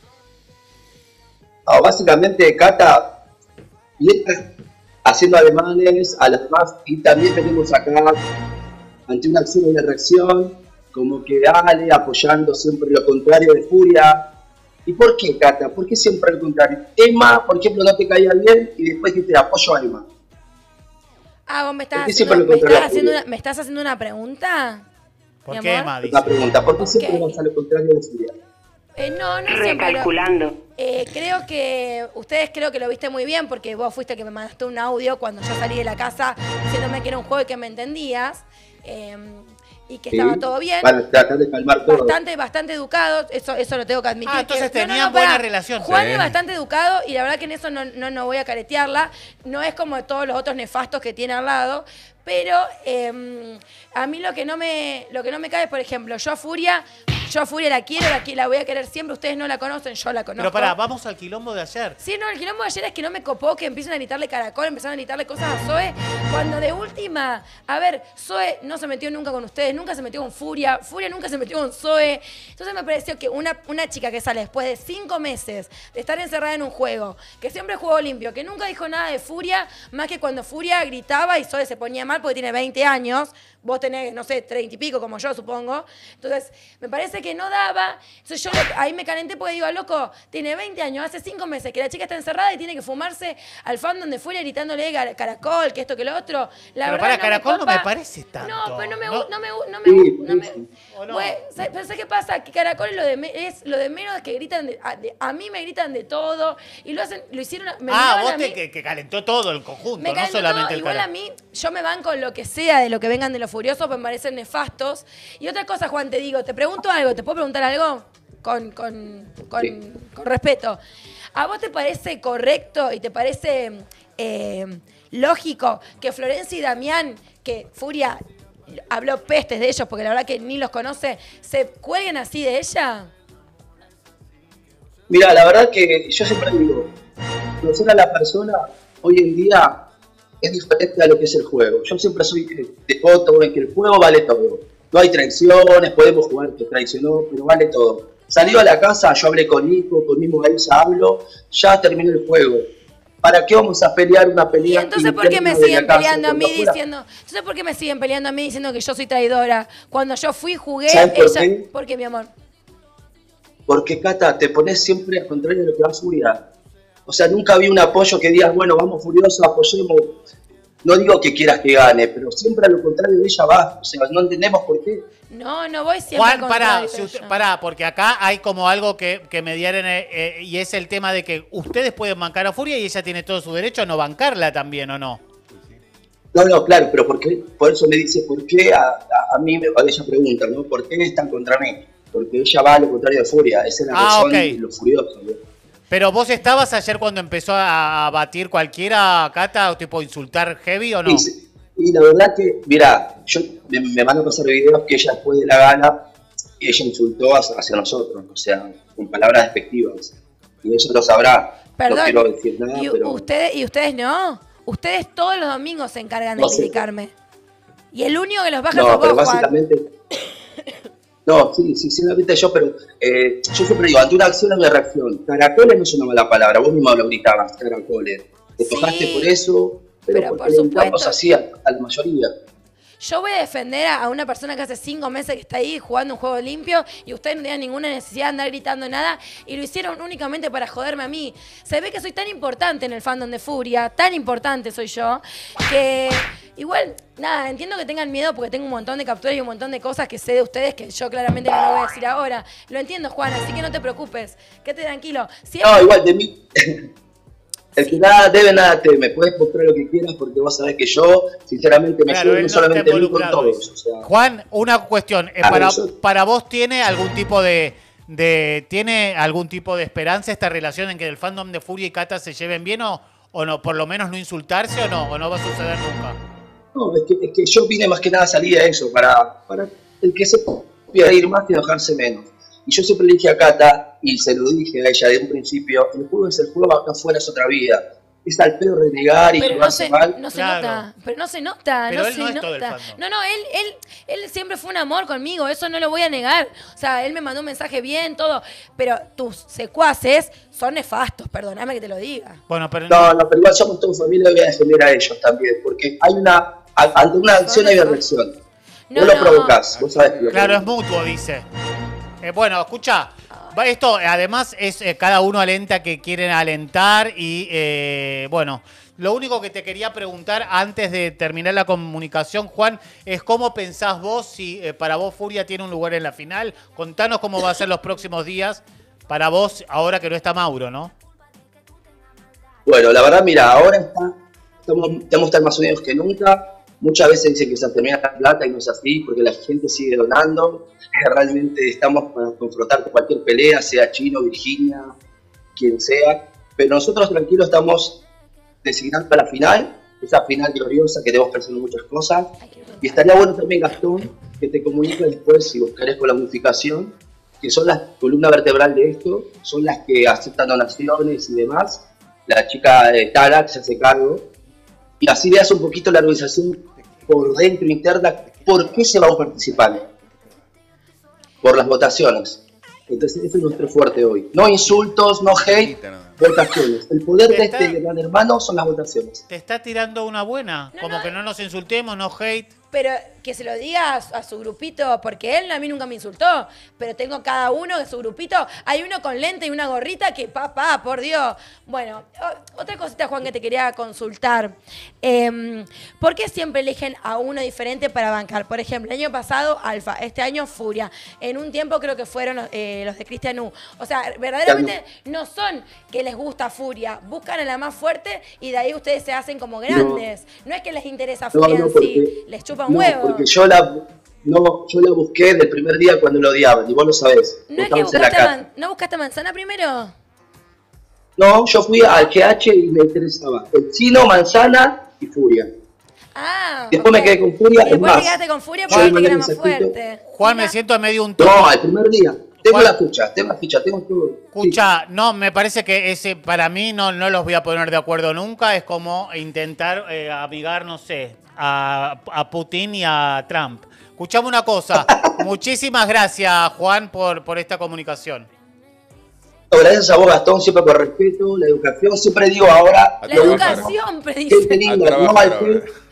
Ah, básicamente Cata viene haciendo ademanes a las demás y también tenemos acá ante una acción y una reacción como que dale apoyando siempre lo contrario de Furia. ¿Y por qué, Cata? ¿Por qué siempre lo contrario? Emma, por ejemplo, no te caía bien y después dijiste apoyo a Emma. Ah, vos me estás ¿Por qué haciendo, siempre lo me estás contrario? haciendo una, ¿me estás haciendo una pregunta? ¿Por Mi qué, amor. Emma? Dice. Una pregunta, ¿por qué siempre Ok. vas a lo contrario de Furia? Eh, no, no siempre. Lo, eh, creo que ustedes creo que lo viste muy bien porque vos fuiste que me mandaste un audio cuando yo salí de la casa diciéndome que era un juego y que me entendías. Eh, y que Sí. estaba todo bien. Para tratar de calmar todo. Bastante, bastante educado, eso, eso lo tengo que admitir. Ah, entonces que- tenían buena pará. relación. Juan Sí. es bastante educado y la verdad que en eso no, no, no voy a caretearla. No es como todos los otros nefastos que tiene al lado. Pero eh, a mí lo que no me lo que no me cae es, por ejemplo, yo a Furia, yo a Furia la quiero, la, qui- la voy a querer siempre. Ustedes no la conocen, yo la conozco. Pero pará, vamos al quilombo de ayer. Sí, no, el quilombo de ayer es que no me copó que empiecen a gritarle caracol, empezaron a gritarle cosas a Zoe, cuando de última, a ver, Zoe no se metió nunca con ustedes, nunca se metió con Furia, Furia nunca se metió con Zoe. Entonces me pareció que una, una chica que sale después de cinco meses de estar encerrada en un juego, que siempre jugó limpio, que nunca dijo nada de Furia, más que cuando Furia gritaba y Zoe se ponía mal porque tiene veinte años, vos tenés, no sé, treinta y pico como yo, supongo. Entonces, me parece que no daba. Entonces yo lo- ahí me calenté porque digo, loco, tiene veinte años, hace cinco meses que la chica está encerrada y tiene que fumarse al fan donde fuera gritándole "Gar- caracol, que esto, que lo otro". La Pero verdad, para no Caracol no copa. me parece tanto. No, pero no me ¿no? gusta, no me gu- no me Sí, gu- no me- sí. ¿O no? Bueno, ¿sabes pero ¿sabes qué pasa? Que Caracol es lo de, me- es lo de menos que gritan de- a, de- a mí me gritan de todo y lo hacen, lo hicieron, me Ah, miraban vos a te, mí- que, que calentó todo el conjunto, me no calentó solamente todo. el Igual a Caracol. mí, yo me van con lo que sea de lo que vengan de los furiosos, pues me parecen nefastos. Y otra cosa, Juan, te digo, te pregunto algo, ¿te puedo preguntar algo? Con, con, con, Sí. con respeto. ¿A vos te parece correcto y te parece eh, lógico que Florencia y Damián, que Furia habló pestes de ellos, porque la verdad que ni los conoce, se cuelguen así de ella? Mira, la verdad que yo siempre digo, conocer a la persona hoy en día es diferente a lo que es el juego. Yo siempre soy de voto en que el juego vale todo. No hay traiciones, podemos jugar que traicionó, pero vale todo. Salió a la casa, yo hablé con Nico, con mismo Gaisa hablo, ya terminó el juego. ¿Para qué vamos a pelear una Y pelea? entonces, ¿por qué me interna de siguen la casa peleando a mí cuando fuera? diciendo, entonces por qué me siguen peleando a mí diciendo que yo soy traidora? Cuando yo fui, jugué, ¿Sabes por ella. qué? ¿Por qué, mi amor? Porque, Cata, te pones siempre al contrario de lo que va a Furia. O sea, nunca vi un apoyo que digas, bueno, vamos Furioso, apoyemos. No digo que quieras que gane, pero siempre a lo contrario de ella va. O sea, no entendemos por qué. No, no voy siempre Juan, al pará, contrario, si usted- yo. pará, porque acá hay como algo que, que mediar en el- eh, y es el tema de que ustedes pueden bancar a Furia y ella tiene todo su derecho a no bancarla también, ¿o no? No, no, claro, pero ¿por qué? Por eso me dice, ¿por qué? A, a, a mí, me, ella pregunta, ¿no? ¿Por qué están contra mí? Porque ella va a lo contrario de Furia. Esa es la Ah, razón ok. de lo furioso, ¿no? Pero vos estabas ayer cuando empezó a, a batir cualquiera, Cata, o tipo insultar heavy o no? Y, sí, y la verdad que, mirá, yo me, me van a pasar videos que ella después de la gala, ella insultó hacia, hacia nosotros, o sea, con palabras despectivas. Y eso lo sabrá. Perdón, No quiero decir nada, ¿y, pero... ustedes, ¿y ustedes no? Ustedes todos los domingos se encargan de No sé. criticarme. Y el único que los baja No, sos pero vos, Juan. básicamente... No, sí, sí, sinceramente yo, pero eh, yo siempre digo, ante una acción hay una reacción. Caracoles no es una mala palabra, vos mismo lo gritabas, caracoles. Te Sí, tocaste por eso, pero, pero porque por le gritamos supuesto. así a, a la mayoría. Yo voy a defender a a una persona que hace cinco meses que está ahí jugando un juego limpio y ustedes no tenían ninguna necesidad de andar gritando nada y lo hicieron únicamente para joderme a mí. Se ve que soy tan importante en el fandom de Furia, tan importante soy yo, que igual, nada, entiendo que tengan miedo porque tengo un montón de capturas y un montón de cosas que sé de ustedes que yo claramente no lo voy a decir ahora. Lo entiendo, Juan, así que no te preocupes, quédate tranquilo. Siempre- No, igual de mí. El que nada debe, nada teme. Puedes mostrar lo que quieras porque vos sabés que yo, sinceramente, me Claro, subo él no no solamente está a mí con involucrado en todos. O sea, Juan, una cuestión. eh, Claro, para, yo- para vos, ¿tiene algún tipo de, de tiene algún tipo de esperanza esta relación en que el fandom de Furia y Cata se lleven bien o, o no? Por lo menos no insultarse o no, o no va a suceder nunca. no, es que, es que yo vine más que nada a salir a eso, para, para el que se pueda ir más y enojarse menos. Y yo siempre le dije a Cata, y se lo dije a ella de un principio, el juego es el juego, acá afuera es otra vida. Es al pedo renegar y Pero no jugarse se, mal. no se Claro. nota, pero no se nota, Pero no él se no es todo el nota. fandom. No, no, él, él, él siempre fue un amor conmigo, eso no lo voy a negar. O sea, él me mandó un mensaje bien, todo, pero tus secuaces son nefastos, perdóname que te lo diga. Bueno, pero No, no, pero igual somos toda familia y voy a defender a ellos también, porque hay una, a- ante una acción hay una reacción. No, vos lo no. provocás, vos sabés que lo claro, es provocás. mutuo, dice. Eh, bueno, escucha, va- esto además es eh, cada uno alenta que quieren alentar y eh, bueno, lo único que te quería preguntar antes de terminar la comunicación, Juan, es cómo pensás vos si eh, para vos Furia tiene un lugar en la final. Contanos cómo va a ser los próximos días para vos ahora que no está Mauro, ¿no? Bueno, la verdad, mira, ahora está, estamos, estamos estar más unidos que nunca. Muchas veces dicen que se termina la plata y no es así, porque la gente sigue donando. Realmente estamos para confrontar cualquier pelea, sea Chino, Virginia, quien sea. Pero nosotros tranquilos estamos designando la final, esa final gloriosa que debemos pensar en muchas cosas. Y estaría bueno también, Gastón, que te comunique después, si vos querés, con la unificación, que son las columna vertebral de esto, son las que aceptan donaciones y demás. La chica de Tara, que se hace cargo. Y así veas un poquito la organización por dentro, interna, por qué se va a participar. Por las votaciones. Entonces, ese es nuestro fuerte hoy. No insultos, no hate, votaciones. El poder de este gran hermano son las votaciones. Te está tirando una buena, como que no nos insultemos, no hate. Pero que se lo diga a, a su grupito, porque él a mí nunca me insultó, pero tengo cada uno de su grupito. Hay uno con lente y una gorrita que, papá, por Dios. Bueno, o- otra cosita, Juan, que te quería consultar. Eh, ¿Por qué siempre eligen a uno diferente para bancar? Por ejemplo, el año pasado, Alfa, este año, Furia. En un tiempo creo que fueron eh, los de Cristian U. O sea, verdaderamente no son que les gusta Furia. Buscan a la más fuerte y de ahí ustedes se hacen como grandes. No, es que les interesa No, Furia no, en sí. porque- Les chupa un No, huevo. porque yo la, no, yo la busqué del primer día cuando lo odiaban, y vos lo sabés. ¿No es que Estamos en la buscaste, casa. man- ¿no buscaste manzana primero? No, yo fui al G H y me interesaba el chino, manzana y furia. Ah, Después me ok. quedé con furia, Y es después más. te quedaste con Furia yo porque le viste que era mandé más mensajito. fuerte. Juan, me siento en medio de un No, al primer día. Tengo Juan- la ficha, tengo la ficha, tengo todo. Escucha, no, me parece que ese para mí no, no los voy a poner de acuerdo nunca. Es como intentar eh, amigar, no sé, a, a Putin y a Trump. Escuchame una cosa. Muchísimas gracias, Juan, por, por esta comunicación. Gracias a vos, Gastón, siempre por respeto, la educación. Siempre digo ahora. A La trabajar. educación, Gente predice. linda, A trabajar no al ahora. hate,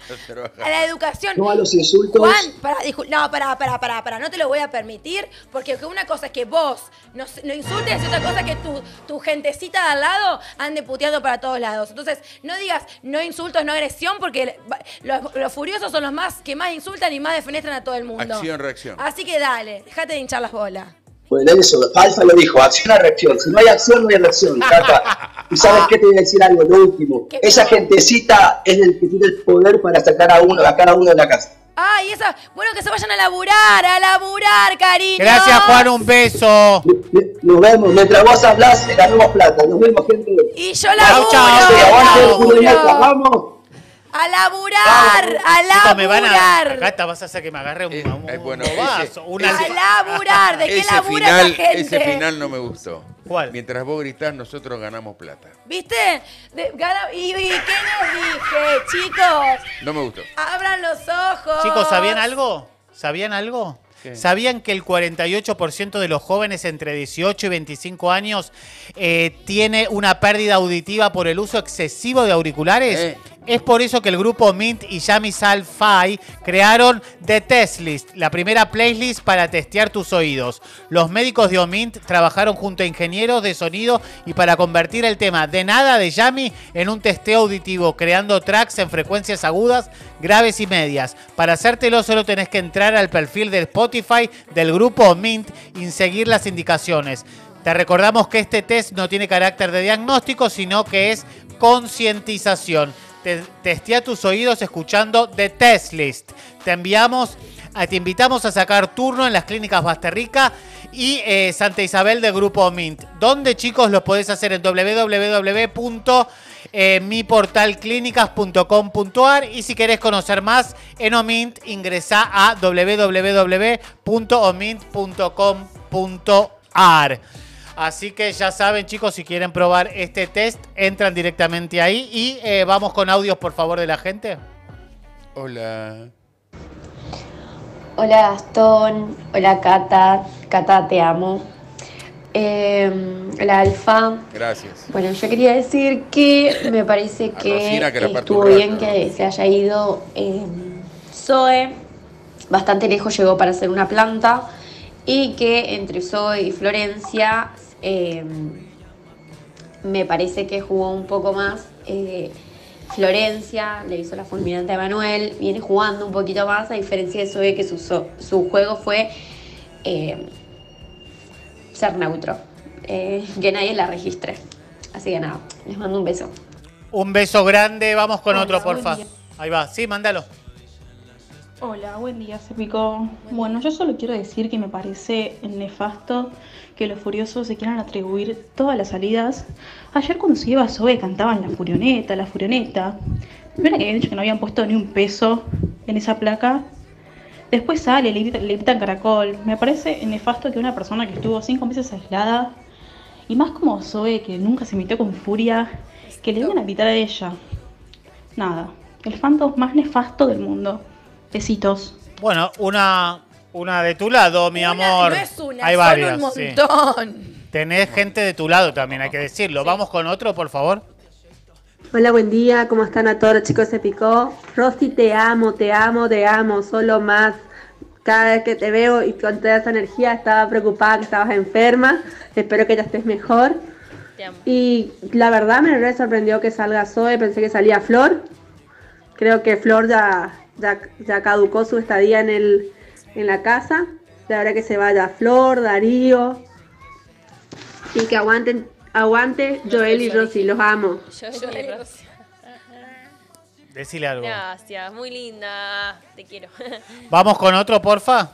a la educación. No a los insultos. Juan, para, no, para, para, para, para, no te lo voy a permitir, porque una cosa es que vos no, no insultes y otra cosa es que tu, tu gentecita de al lado ande puteando para todos lados. Entonces, no digas no insultos, no agresión, porque los, los furiosos son los más que más insultan y más defenestran a todo el mundo. Acción, reacción. Así que dale, déjate de hinchar las bolas. Bueno, eso, Alfa lo dijo, acción a reacción. Si no hay acción, no hay reacción, Cata. Y sabes qué, te voy a decir algo, lo último. Esa gentecita es el que tiene el poder para sacar a uno, a cada uno de la casa. Ay, esa, bueno, que se vayan a laburar, a laburar, cariño. Gracias, Juan, un beso. Nos vemos, mientras vos hablás, ganamos plata. Nos vemos, gente. Y yo laburo, chao, chao, laburo. Vamos. A laburar, a laburar. Chicos, me van a, acá te vas a hacer que me agarre un, Eh, un, eh, bueno, un bobazo, ese- un ese- A alfa- laburar, ¿de qué Ese labura final, esa gente? ese final no me gustó. ¿Cuál? Mientras vos gritás, nosotros ganamos plata. ¿Viste? De- gana- y, y qué les dije, chicos? No me gustó. Abran los ojos. Chicos, ¿sabían algo? ¿Sabían algo? ¿Qué? ¿Sabían que el cuarenta y ocho por ciento de los jóvenes entre dieciocho y veinticinco años eh, tiene una pérdida auditiva por el uso excesivo de auriculares? Eh. Es por eso que el grupo Mint y Yami Sal-Fi crearon The Test List, la primera playlist para testear tus oídos. Los médicos de Omint trabajaron junto a ingenieros de sonido y para convertir el tema de nada de Yami en un testeo auditivo, creando tracks en frecuencias agudas, graves y medias. Para hacértelo solo tenés que entrar al perfil de Spotify del grupo Mint y seguir las indicaciones. Te recordamos que este test no tiene carácter de diagnóstico, sino que es concientización. Te, testea tus oídos escuchando The Test List. Te enviamos, te invitamos a sacar turno en las clínicas Basterrica y eh, Santa Isabel del Grupo Mint. ¿Dónde, chicos, lo podés hacer? En doble u doble u doble u punto mi portal clínicas punto com punto a r y si querés conocer más en Omint, ingresá a doble u doble u doble u punto omint punto com punto a r. Así que ya saben, chicos, si quieren probar este test, entran directamente ahí y eh, vamos con audios, por favor, de la gente. Hola. Hola Gastón, hola Cata, Cata te amo. Eh, hola Alfa. Gracias. Bueno, yo quería decir que me parece A que Rosina, que la parte estuvo un rato. bien que se haya ido eh, Zoe, bastante lejos llegó para hacer una planta, y que entre Zoe y Florencia eh, me parece que jugó un poco más. eh, Florencia le hizo la fulminante a Manuel, viene jugando un poquito más, a diferencia de Zoe, que su, su juego fue eh, ser neutro, eh, que nadie la registre. Así que nada, les mando un beso. Un beso grande, vamos con Hola, otro, buen porfa. día. Ahí va, sí, mándalo. Hola, buen día, se picó. Bueno, yo solo quiero decir que me parece nefasto que los furiosos se quieran atribuir todas las salidas. Ayer cuando se iba a Zoe cantaban la furioneta, la furioneta. Primero que habían dicho que no habían puesto ni un peso en esa placa. Después sale, le gritan, le gritan caracol. Me parece nefasto que una persona que estuvo cinco meses aislada, y más como Zoe, que nunca se metió con furia, que le vengan a gritar a ella. Nada, el fandom más nefasto del mundo. Besitos. Bueno, una, una de tu lado, mi Una, amor. no es una, Hay son varias. un sí. montón. Tenés gente de tu lado también, hay que decirlo. Vamos con otro, por favor. Hola, buen día, ¿cómo están a todos los chicos? Se picó. Rosy, te amo, te amo, te amo, solo más. Cada vez que te veo y con toda esa energía estaba preocupada que estabas enferma. Espero que ya estés mejor. Te amo. Y la verdad me re sorprendió que salga Zoe, pensé que salía Flor. Creo que Flor ya, ya, ya caducó su estadía en, el, en la casa. La verdad que se vaya Flor, Darío. Y que aguanten, aguante Joel y Rosy, los amo. Yo, yo y Rosy. Decile algo. Gracias, muy linda. Te quiero. Vamos con otro, porfa.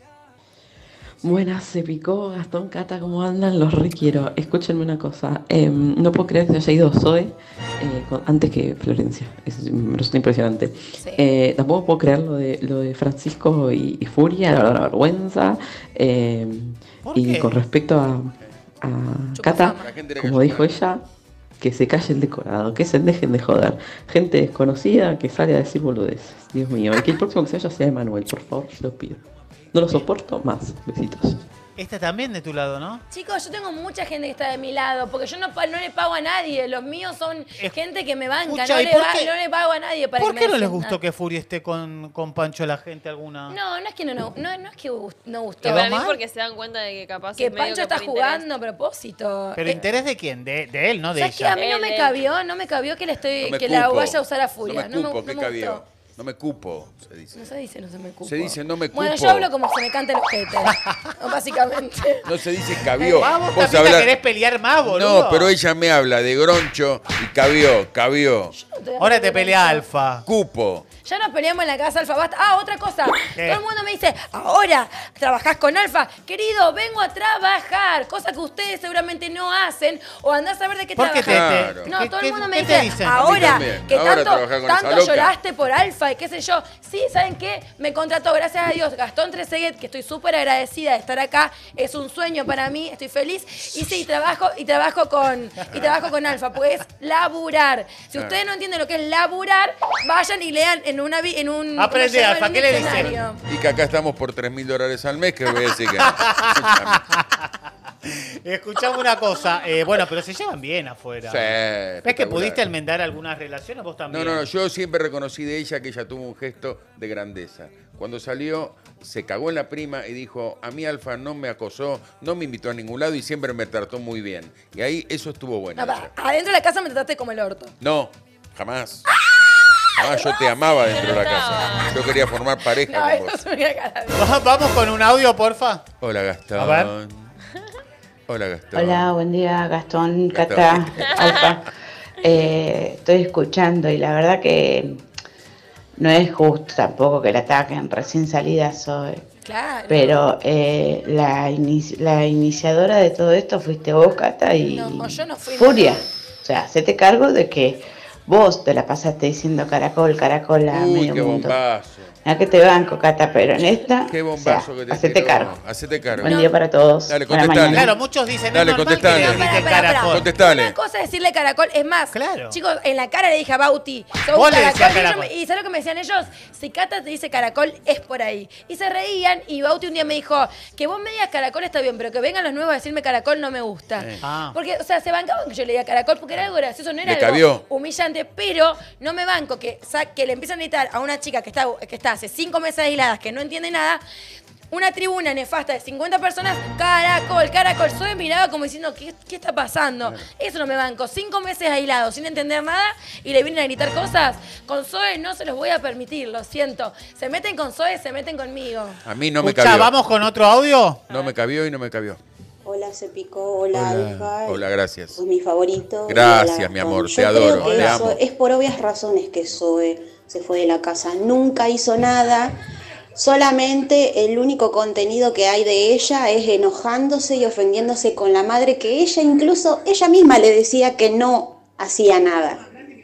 Buenas, se picó, Gastón, Cata, ¿cómo andan? Los requiero. Escúchenme una cosa. Eh, no puedo creer que se haya ido Zoe eh, con- antes que Florencia. Es, me resulta impresionante. Eh, tampoco puedo creer lo de, lo de Francisco y, y Furia, la verdad, una vergüenza. Eh, ¿Por y qué? con respecto a, a Cata, La gente le como cayó dijo ella, que se calle el decorado, que se dejen de joder. Gente desconocida que sale a decir boludeces. Dios mío. Y que el próximo que se vaya sea Emanuel, por favor, se lo pido. No lo soporto más. Besitos. Esta también de tu lado, ¿no? Chicos, yo tengo mucha gente que está de mi lado, porque yo no, pa- no le pago a nadie. Los míos son gente que me banca, Escucha, no ¿y le, por va- qué- no le pago a nadie para ¿Por que qué me no les defienda. gustó que Furia esté con, con Pancho la gente alguna? No, no es que no, no, no, no es que gust- no gustó. Que para mí porque se dan cuenta de que capaz Que es medio Pancho está por interés. jugando a propósito. ¿Pero Eh, interés de quién? De, de él, no de ¿Sabes qué? ella. A mí no me cabió, no me cabió que le estoy, No me que la cupo. vaya a usar a Furia. No me cupo, no ¿qué me cabió? gustó. No me cupo, se dice. No se dice, no se me cupo. Se dice no me cupo. Bueno, yo hablo como se me canta el ojete, básicamente. No se dice cabió. Vamos, Vos también la hablás- querés pelear más, boludo. No, pero ella me habla de groncho y cabió, cabió. Ahora te pelea Alfa. Cupo. Ya nos peleamos en la casa, Alfa, basta. Ah, otra cosa. ¿Qué? Todo el mundo me dice, ahora trabajás con Alfa. Querido, vengo a trabajar. Cosa que ustedes seguramente no hacen. O andás a ver de qué ¿Por qué trabajás. te- te- no, qué- todo qué- el mundo me qué te dice, dicen? A mí ahora también. que Ahora tanto, trabajás con esa tanto loca. lloraste por Alfa y qué sé yo. Sí, ¿saben qué? Me contrató, gracias a Dios, Gastón Trezeguet, que estoy súper agradecida de estar acá. Es un sueño para mí, estoy feliz. Y sí, trabajo, y trabajo con, y trabajo con Alfa, porque es laburar. Si Claro. ustedes no entienden lo que es laburar, vayan y lean en una vi- en un Aprende, ¿cómo se llama? Alfa, En un ¿qué le dicen? diccionario. Y que acá estamos por tres mil dólares al mes, que voy a decir que no. Escuchame una cosa. eh, bueno, pero se llevan bien afuera. Sí, ¿Ves que espectacular. pudiste enmendar algunas relaciones vos No, también? no, no, yo siempre reconocí de ella que ella tuvo un gesto de grandeza. Cuando salió, se cagó en la prima y dijo, a mí Alfa no me acosó, no me invitó a ningún lado y siempre me trató muy bien. Y ahí eso estuvo bueno. No, pará, adentro de la casa me trataste como el orto. No, jamás. Jamás yo te amaba dentro de la casa. Yo quería formar pareja No, con eso vos. es una cara de- Va- Vamos con un audio, porfa. Hola, Gastón. A ver. Hola, Gastón. Hola, buen día, Gastón, Gastón. Cata, Alfa. Eh, estoy escuchando y la verdad que no es justo tampoco que la ataquen recién salida Zoe. Claro. Pero eh, la, inici- la iniciadora de todo esto fuiste vos, Cata, y No, yo no fui. Furia. O sea, hacete cargo de que vos te la pasaste diciendo caracol, caracol a Uy, medio qué mundo. bombazo. Mira que te banco, Cata, pero en esta, Qué o sea, bombazo que te hacete tiró. cargo. Hacete cargo. Buen día para todos. Dale, Buena contestale. mañana. Claro, muchos dicen, Dale, es normal contestale. que le No, griten Pará, pará, caracol. Contestale. Una cosa es decirle caracol, es más, Claro. chicos, en la cara le dije a Bauti, sos Vos un le decías caracol, y, caracol. ellos me- y ¿sabes lo que me decían ellos? Si Cata te dice caracol, es por ahí. Y se reían, y Bauti un día me dijo, que vos me digas caracol está bien, pero que vengan los nuevos a decirme caracol no me gusta. Eh. Ah. Porque, o sea, se bancaban que yo le diga caracol porque era algo gracioso, no era Le algo cabió. humillante, pero no me banco que, sa- que le empiezan a gritar a una chica que está, que está hace cinco meses aisladas, que no entiende nada, una tribuna nefasta de cincuenta personas, caracol, caracol. Zoe miraba como diciendo, ¿qué, qué está pasando? Eso no me banco. Cinco meses aislados, sin entender nada, y le vienen a gritar cosas. Con Zoe no se los voy a permitir, lo siento. Se meten con Zoe, se meten conmigo. A mí no me Escuchá, cabió. vamos con otro audio. No me cabió y no me cabió. Hola, se picó. Hola, Hola, Alfa. hola, gracias. Sos mi favorito. Gracias, Hola, mi amor, Gastón. te Yo adoro, creo que te eso amo. es por obvias razones que Zoe se fue de la casa. Nunca hizo nada. Solamente el único contenido que hay de ella es enojándose y ofendiéndose con la madre, que ella incluso, ella misma le decía que no hacía nada.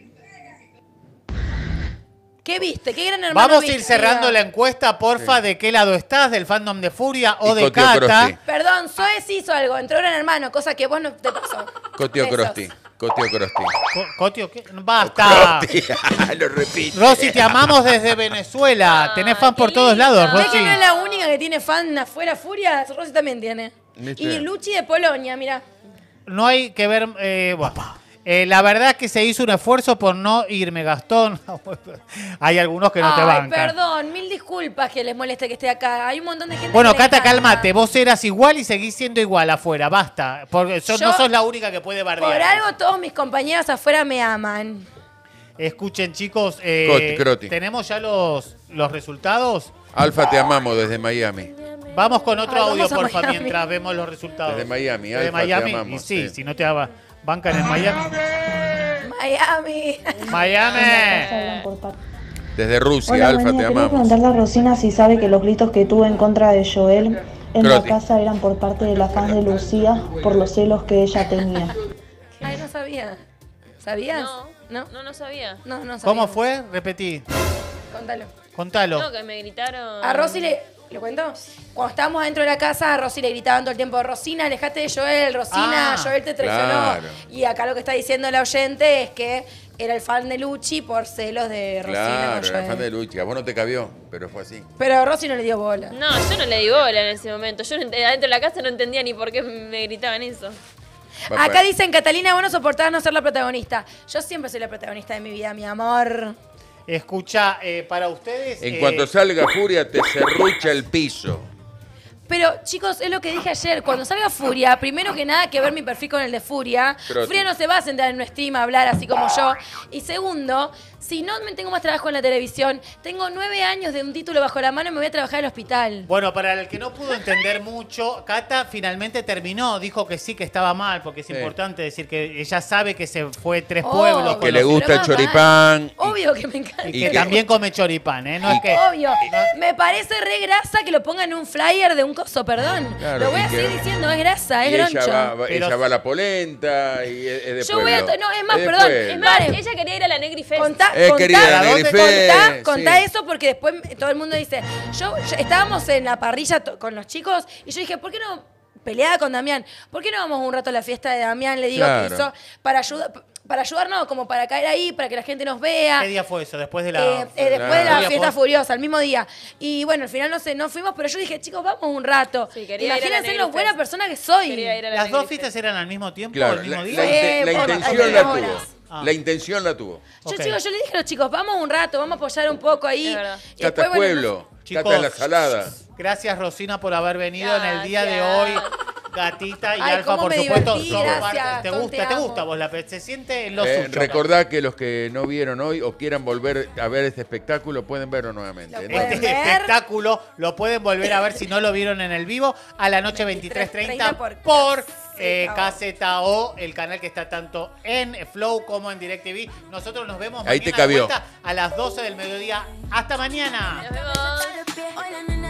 ¿Qué viste? ¿Qué gran hermano Vamos a ir viste? cerrando la encuesta, porfa, de qué lado estás, del fandom de Furia o Y de Cotio Cata. Crosti. Perdón, Zoe sí hizo algo, entró gran hermano, cosa que vos no te pasó. Cotio Besos. Crosti. Cotio Crosti. Co- Cotio, ¿qué? Basta. Crosti. Lo repito. Rosy, te amamos desde Venezuela. Tenés fan por todos lados, ¿Ves Rosy. que no es la única que tiene fan afuera Furia? Rosy también tiene. ¿Viste? Y Luchi de Polonia, mira. No hay que ver... eh, bueno. Eh, la verdad es que se hizo un esfuerzo por no irme, Gastón. Hay algunos que no te Ay, bancan. perdón, mil disculpas que les moleste que esté acá. Hay un montón de gente Bueno, que le Cata, encanta. cálmate. Vos eras igual y seguís siendo igual afuera. Basta. Porque sos- Yo- no sos la única que puede bardear. Por algo todos mis compañeros afuera me aman. Escuchen, chicos. eh, Coti, Croti. ¿Tenemos ya los, los resultados? Alfa, te amamos desde Miami. Vamos con otro Ay, audio, vamos a porfa, Miami. mientras vemos los resultados. Desde Miami, Desde Alfa, te Miami. amamos, Y sí, sí. si no te aba- bancan en Miami. Miami. Miami. Desde Rusia, Hola, Alfa, buen te día. Quería amamos. preguntarle a Rosina si sabe que los gritos que tuve en contra de Joel en Croti. la casa eran por parte de las fans de Lucía por los celos que ella tenía. Ay, no sabía. ¿Sabías? No, ¿No? no, no sabía. No, no sabía. ¿Cómo fue? Repetí. Contalo. Contalo. No, que me gritaron. A Rosy le... ¿Lo cuento? Cuando estábamos adentro de la casa, a Rosy le gritaban todo el tiempo, Rosina, alejate de Joel, Rosina, Ah, Joel te traicionó. claro. Y acá lo que está diciendo la oyente es que era el fan de Luchi por celos de Rosina. Claro, con era Joel. fan de Luchi. A vos no te cabió, pero fue así. Pero Rosy no le dio bola. No, yo no le di bola en ese momento. Yo no ent- adentro de la casa no entendía ni por qué me gritaban eso. Acá dicen, Catalina, vos no soportás no ser la protagonista. Yo siempre soy la protagonista de mi vida, mi amor. Escucha, eh, para ustedes... En eh, cuanto salga Furia, te serrucha el piso. Pero, chicos, es lo que dije ayer. Cuando salga Furia, primero que nada que ver mi perfil con el de Furia. Troti. Furia no se va a sentar en un stream a hablar así como yo. Y segundo, si no me tengo más trabajo en la televisión, tengo nueve años de un título bajo la mano y me voy a trabajar al hospital. Bueno, para el que no pudo entender mucho, Cata finalmente terminó. Dijo que sí, que estaba mal, porque es Sí. importante decir que ella sabe que se fue tres Oh, pueblos. Que con le los- gusta el mamá, choripán. Obvio que me encanta. Y Y que que- también come choripán, ¿eh? No es que... Obvio. Me parece re grasa que lo pongan en un flyer de un coso, perdón. Claro, lo voy y a que- seguir diciendo, es grasa, es Y ella groncho. va, va- Pero- ella va a la polenta y es, es de Yo voy a... pueblo. to- No, es más, de perdón. pueblo. Es más, Ella quería ir a la Negri Fest. Contá, Eh, contá, querida, contá, Negrife, contá, contá sí. eso porque después todo el mundo dice, yo, yo- estábamos en la parrilla to- con los chicos y yo dije, ¿por qué no peleada con Damián? ¿Por qué no vamos un rato a la fiesta de Damián? Le digo Claro. que hizo para ayudar, para ayudarnos, como para caer ahí, para que la gente nos vea. ¿Qué día fue eso? Después de la... Eh, eh, después de la Furia fiesta Post. furiosa, el mismo día. Y bueno, al final no sé, no fuimos, pero yo dije, chicos, vamos un rato. Sí, quería ir a la Imagínense Negri lo Fest. buena persona que soy. Quería ir a la ¿Las Negri dos Fest. fiestas eran al mismo tiempo o Claro, al mismo la, día? la inte- Eh, la por- intención hay la horas. tuvo. Ah. La intención la tuvo. Yo, Ok. chicos, yo le dije a los chicos, vamos un rato, vamos a apoyar un poco ahí. Es verdad. Y Cata después, bueno, Pueblo, Chicos, Cata la Salada. Gracias, Rosina, por haber venido en el día de hoy. Gatita y Ay, Alfa, cómo por me supuesto, divertí, son gracias, parte. ¿Te Ton, gusta? te ¿Te amo. gusta vos? La, se siente en lo Eh, suyo. recordá que los que no vieron hoy o quieran volver a ver este espectáculo pueden verlo nuevamente. Lo ¿no? pueden Este ver. espectáculo lo pueden volver a ver si no lo vieron en el vivo a la noche veintitrés treinta por por eh, K K Z O, el canal que está tanto en Flow como en DirecTV. Nosotros nos vemos Ahí mañana te de cabió. vuelta a las doce del mediodía. ¡Hasta mañana! Nos vemos. Hoy la nena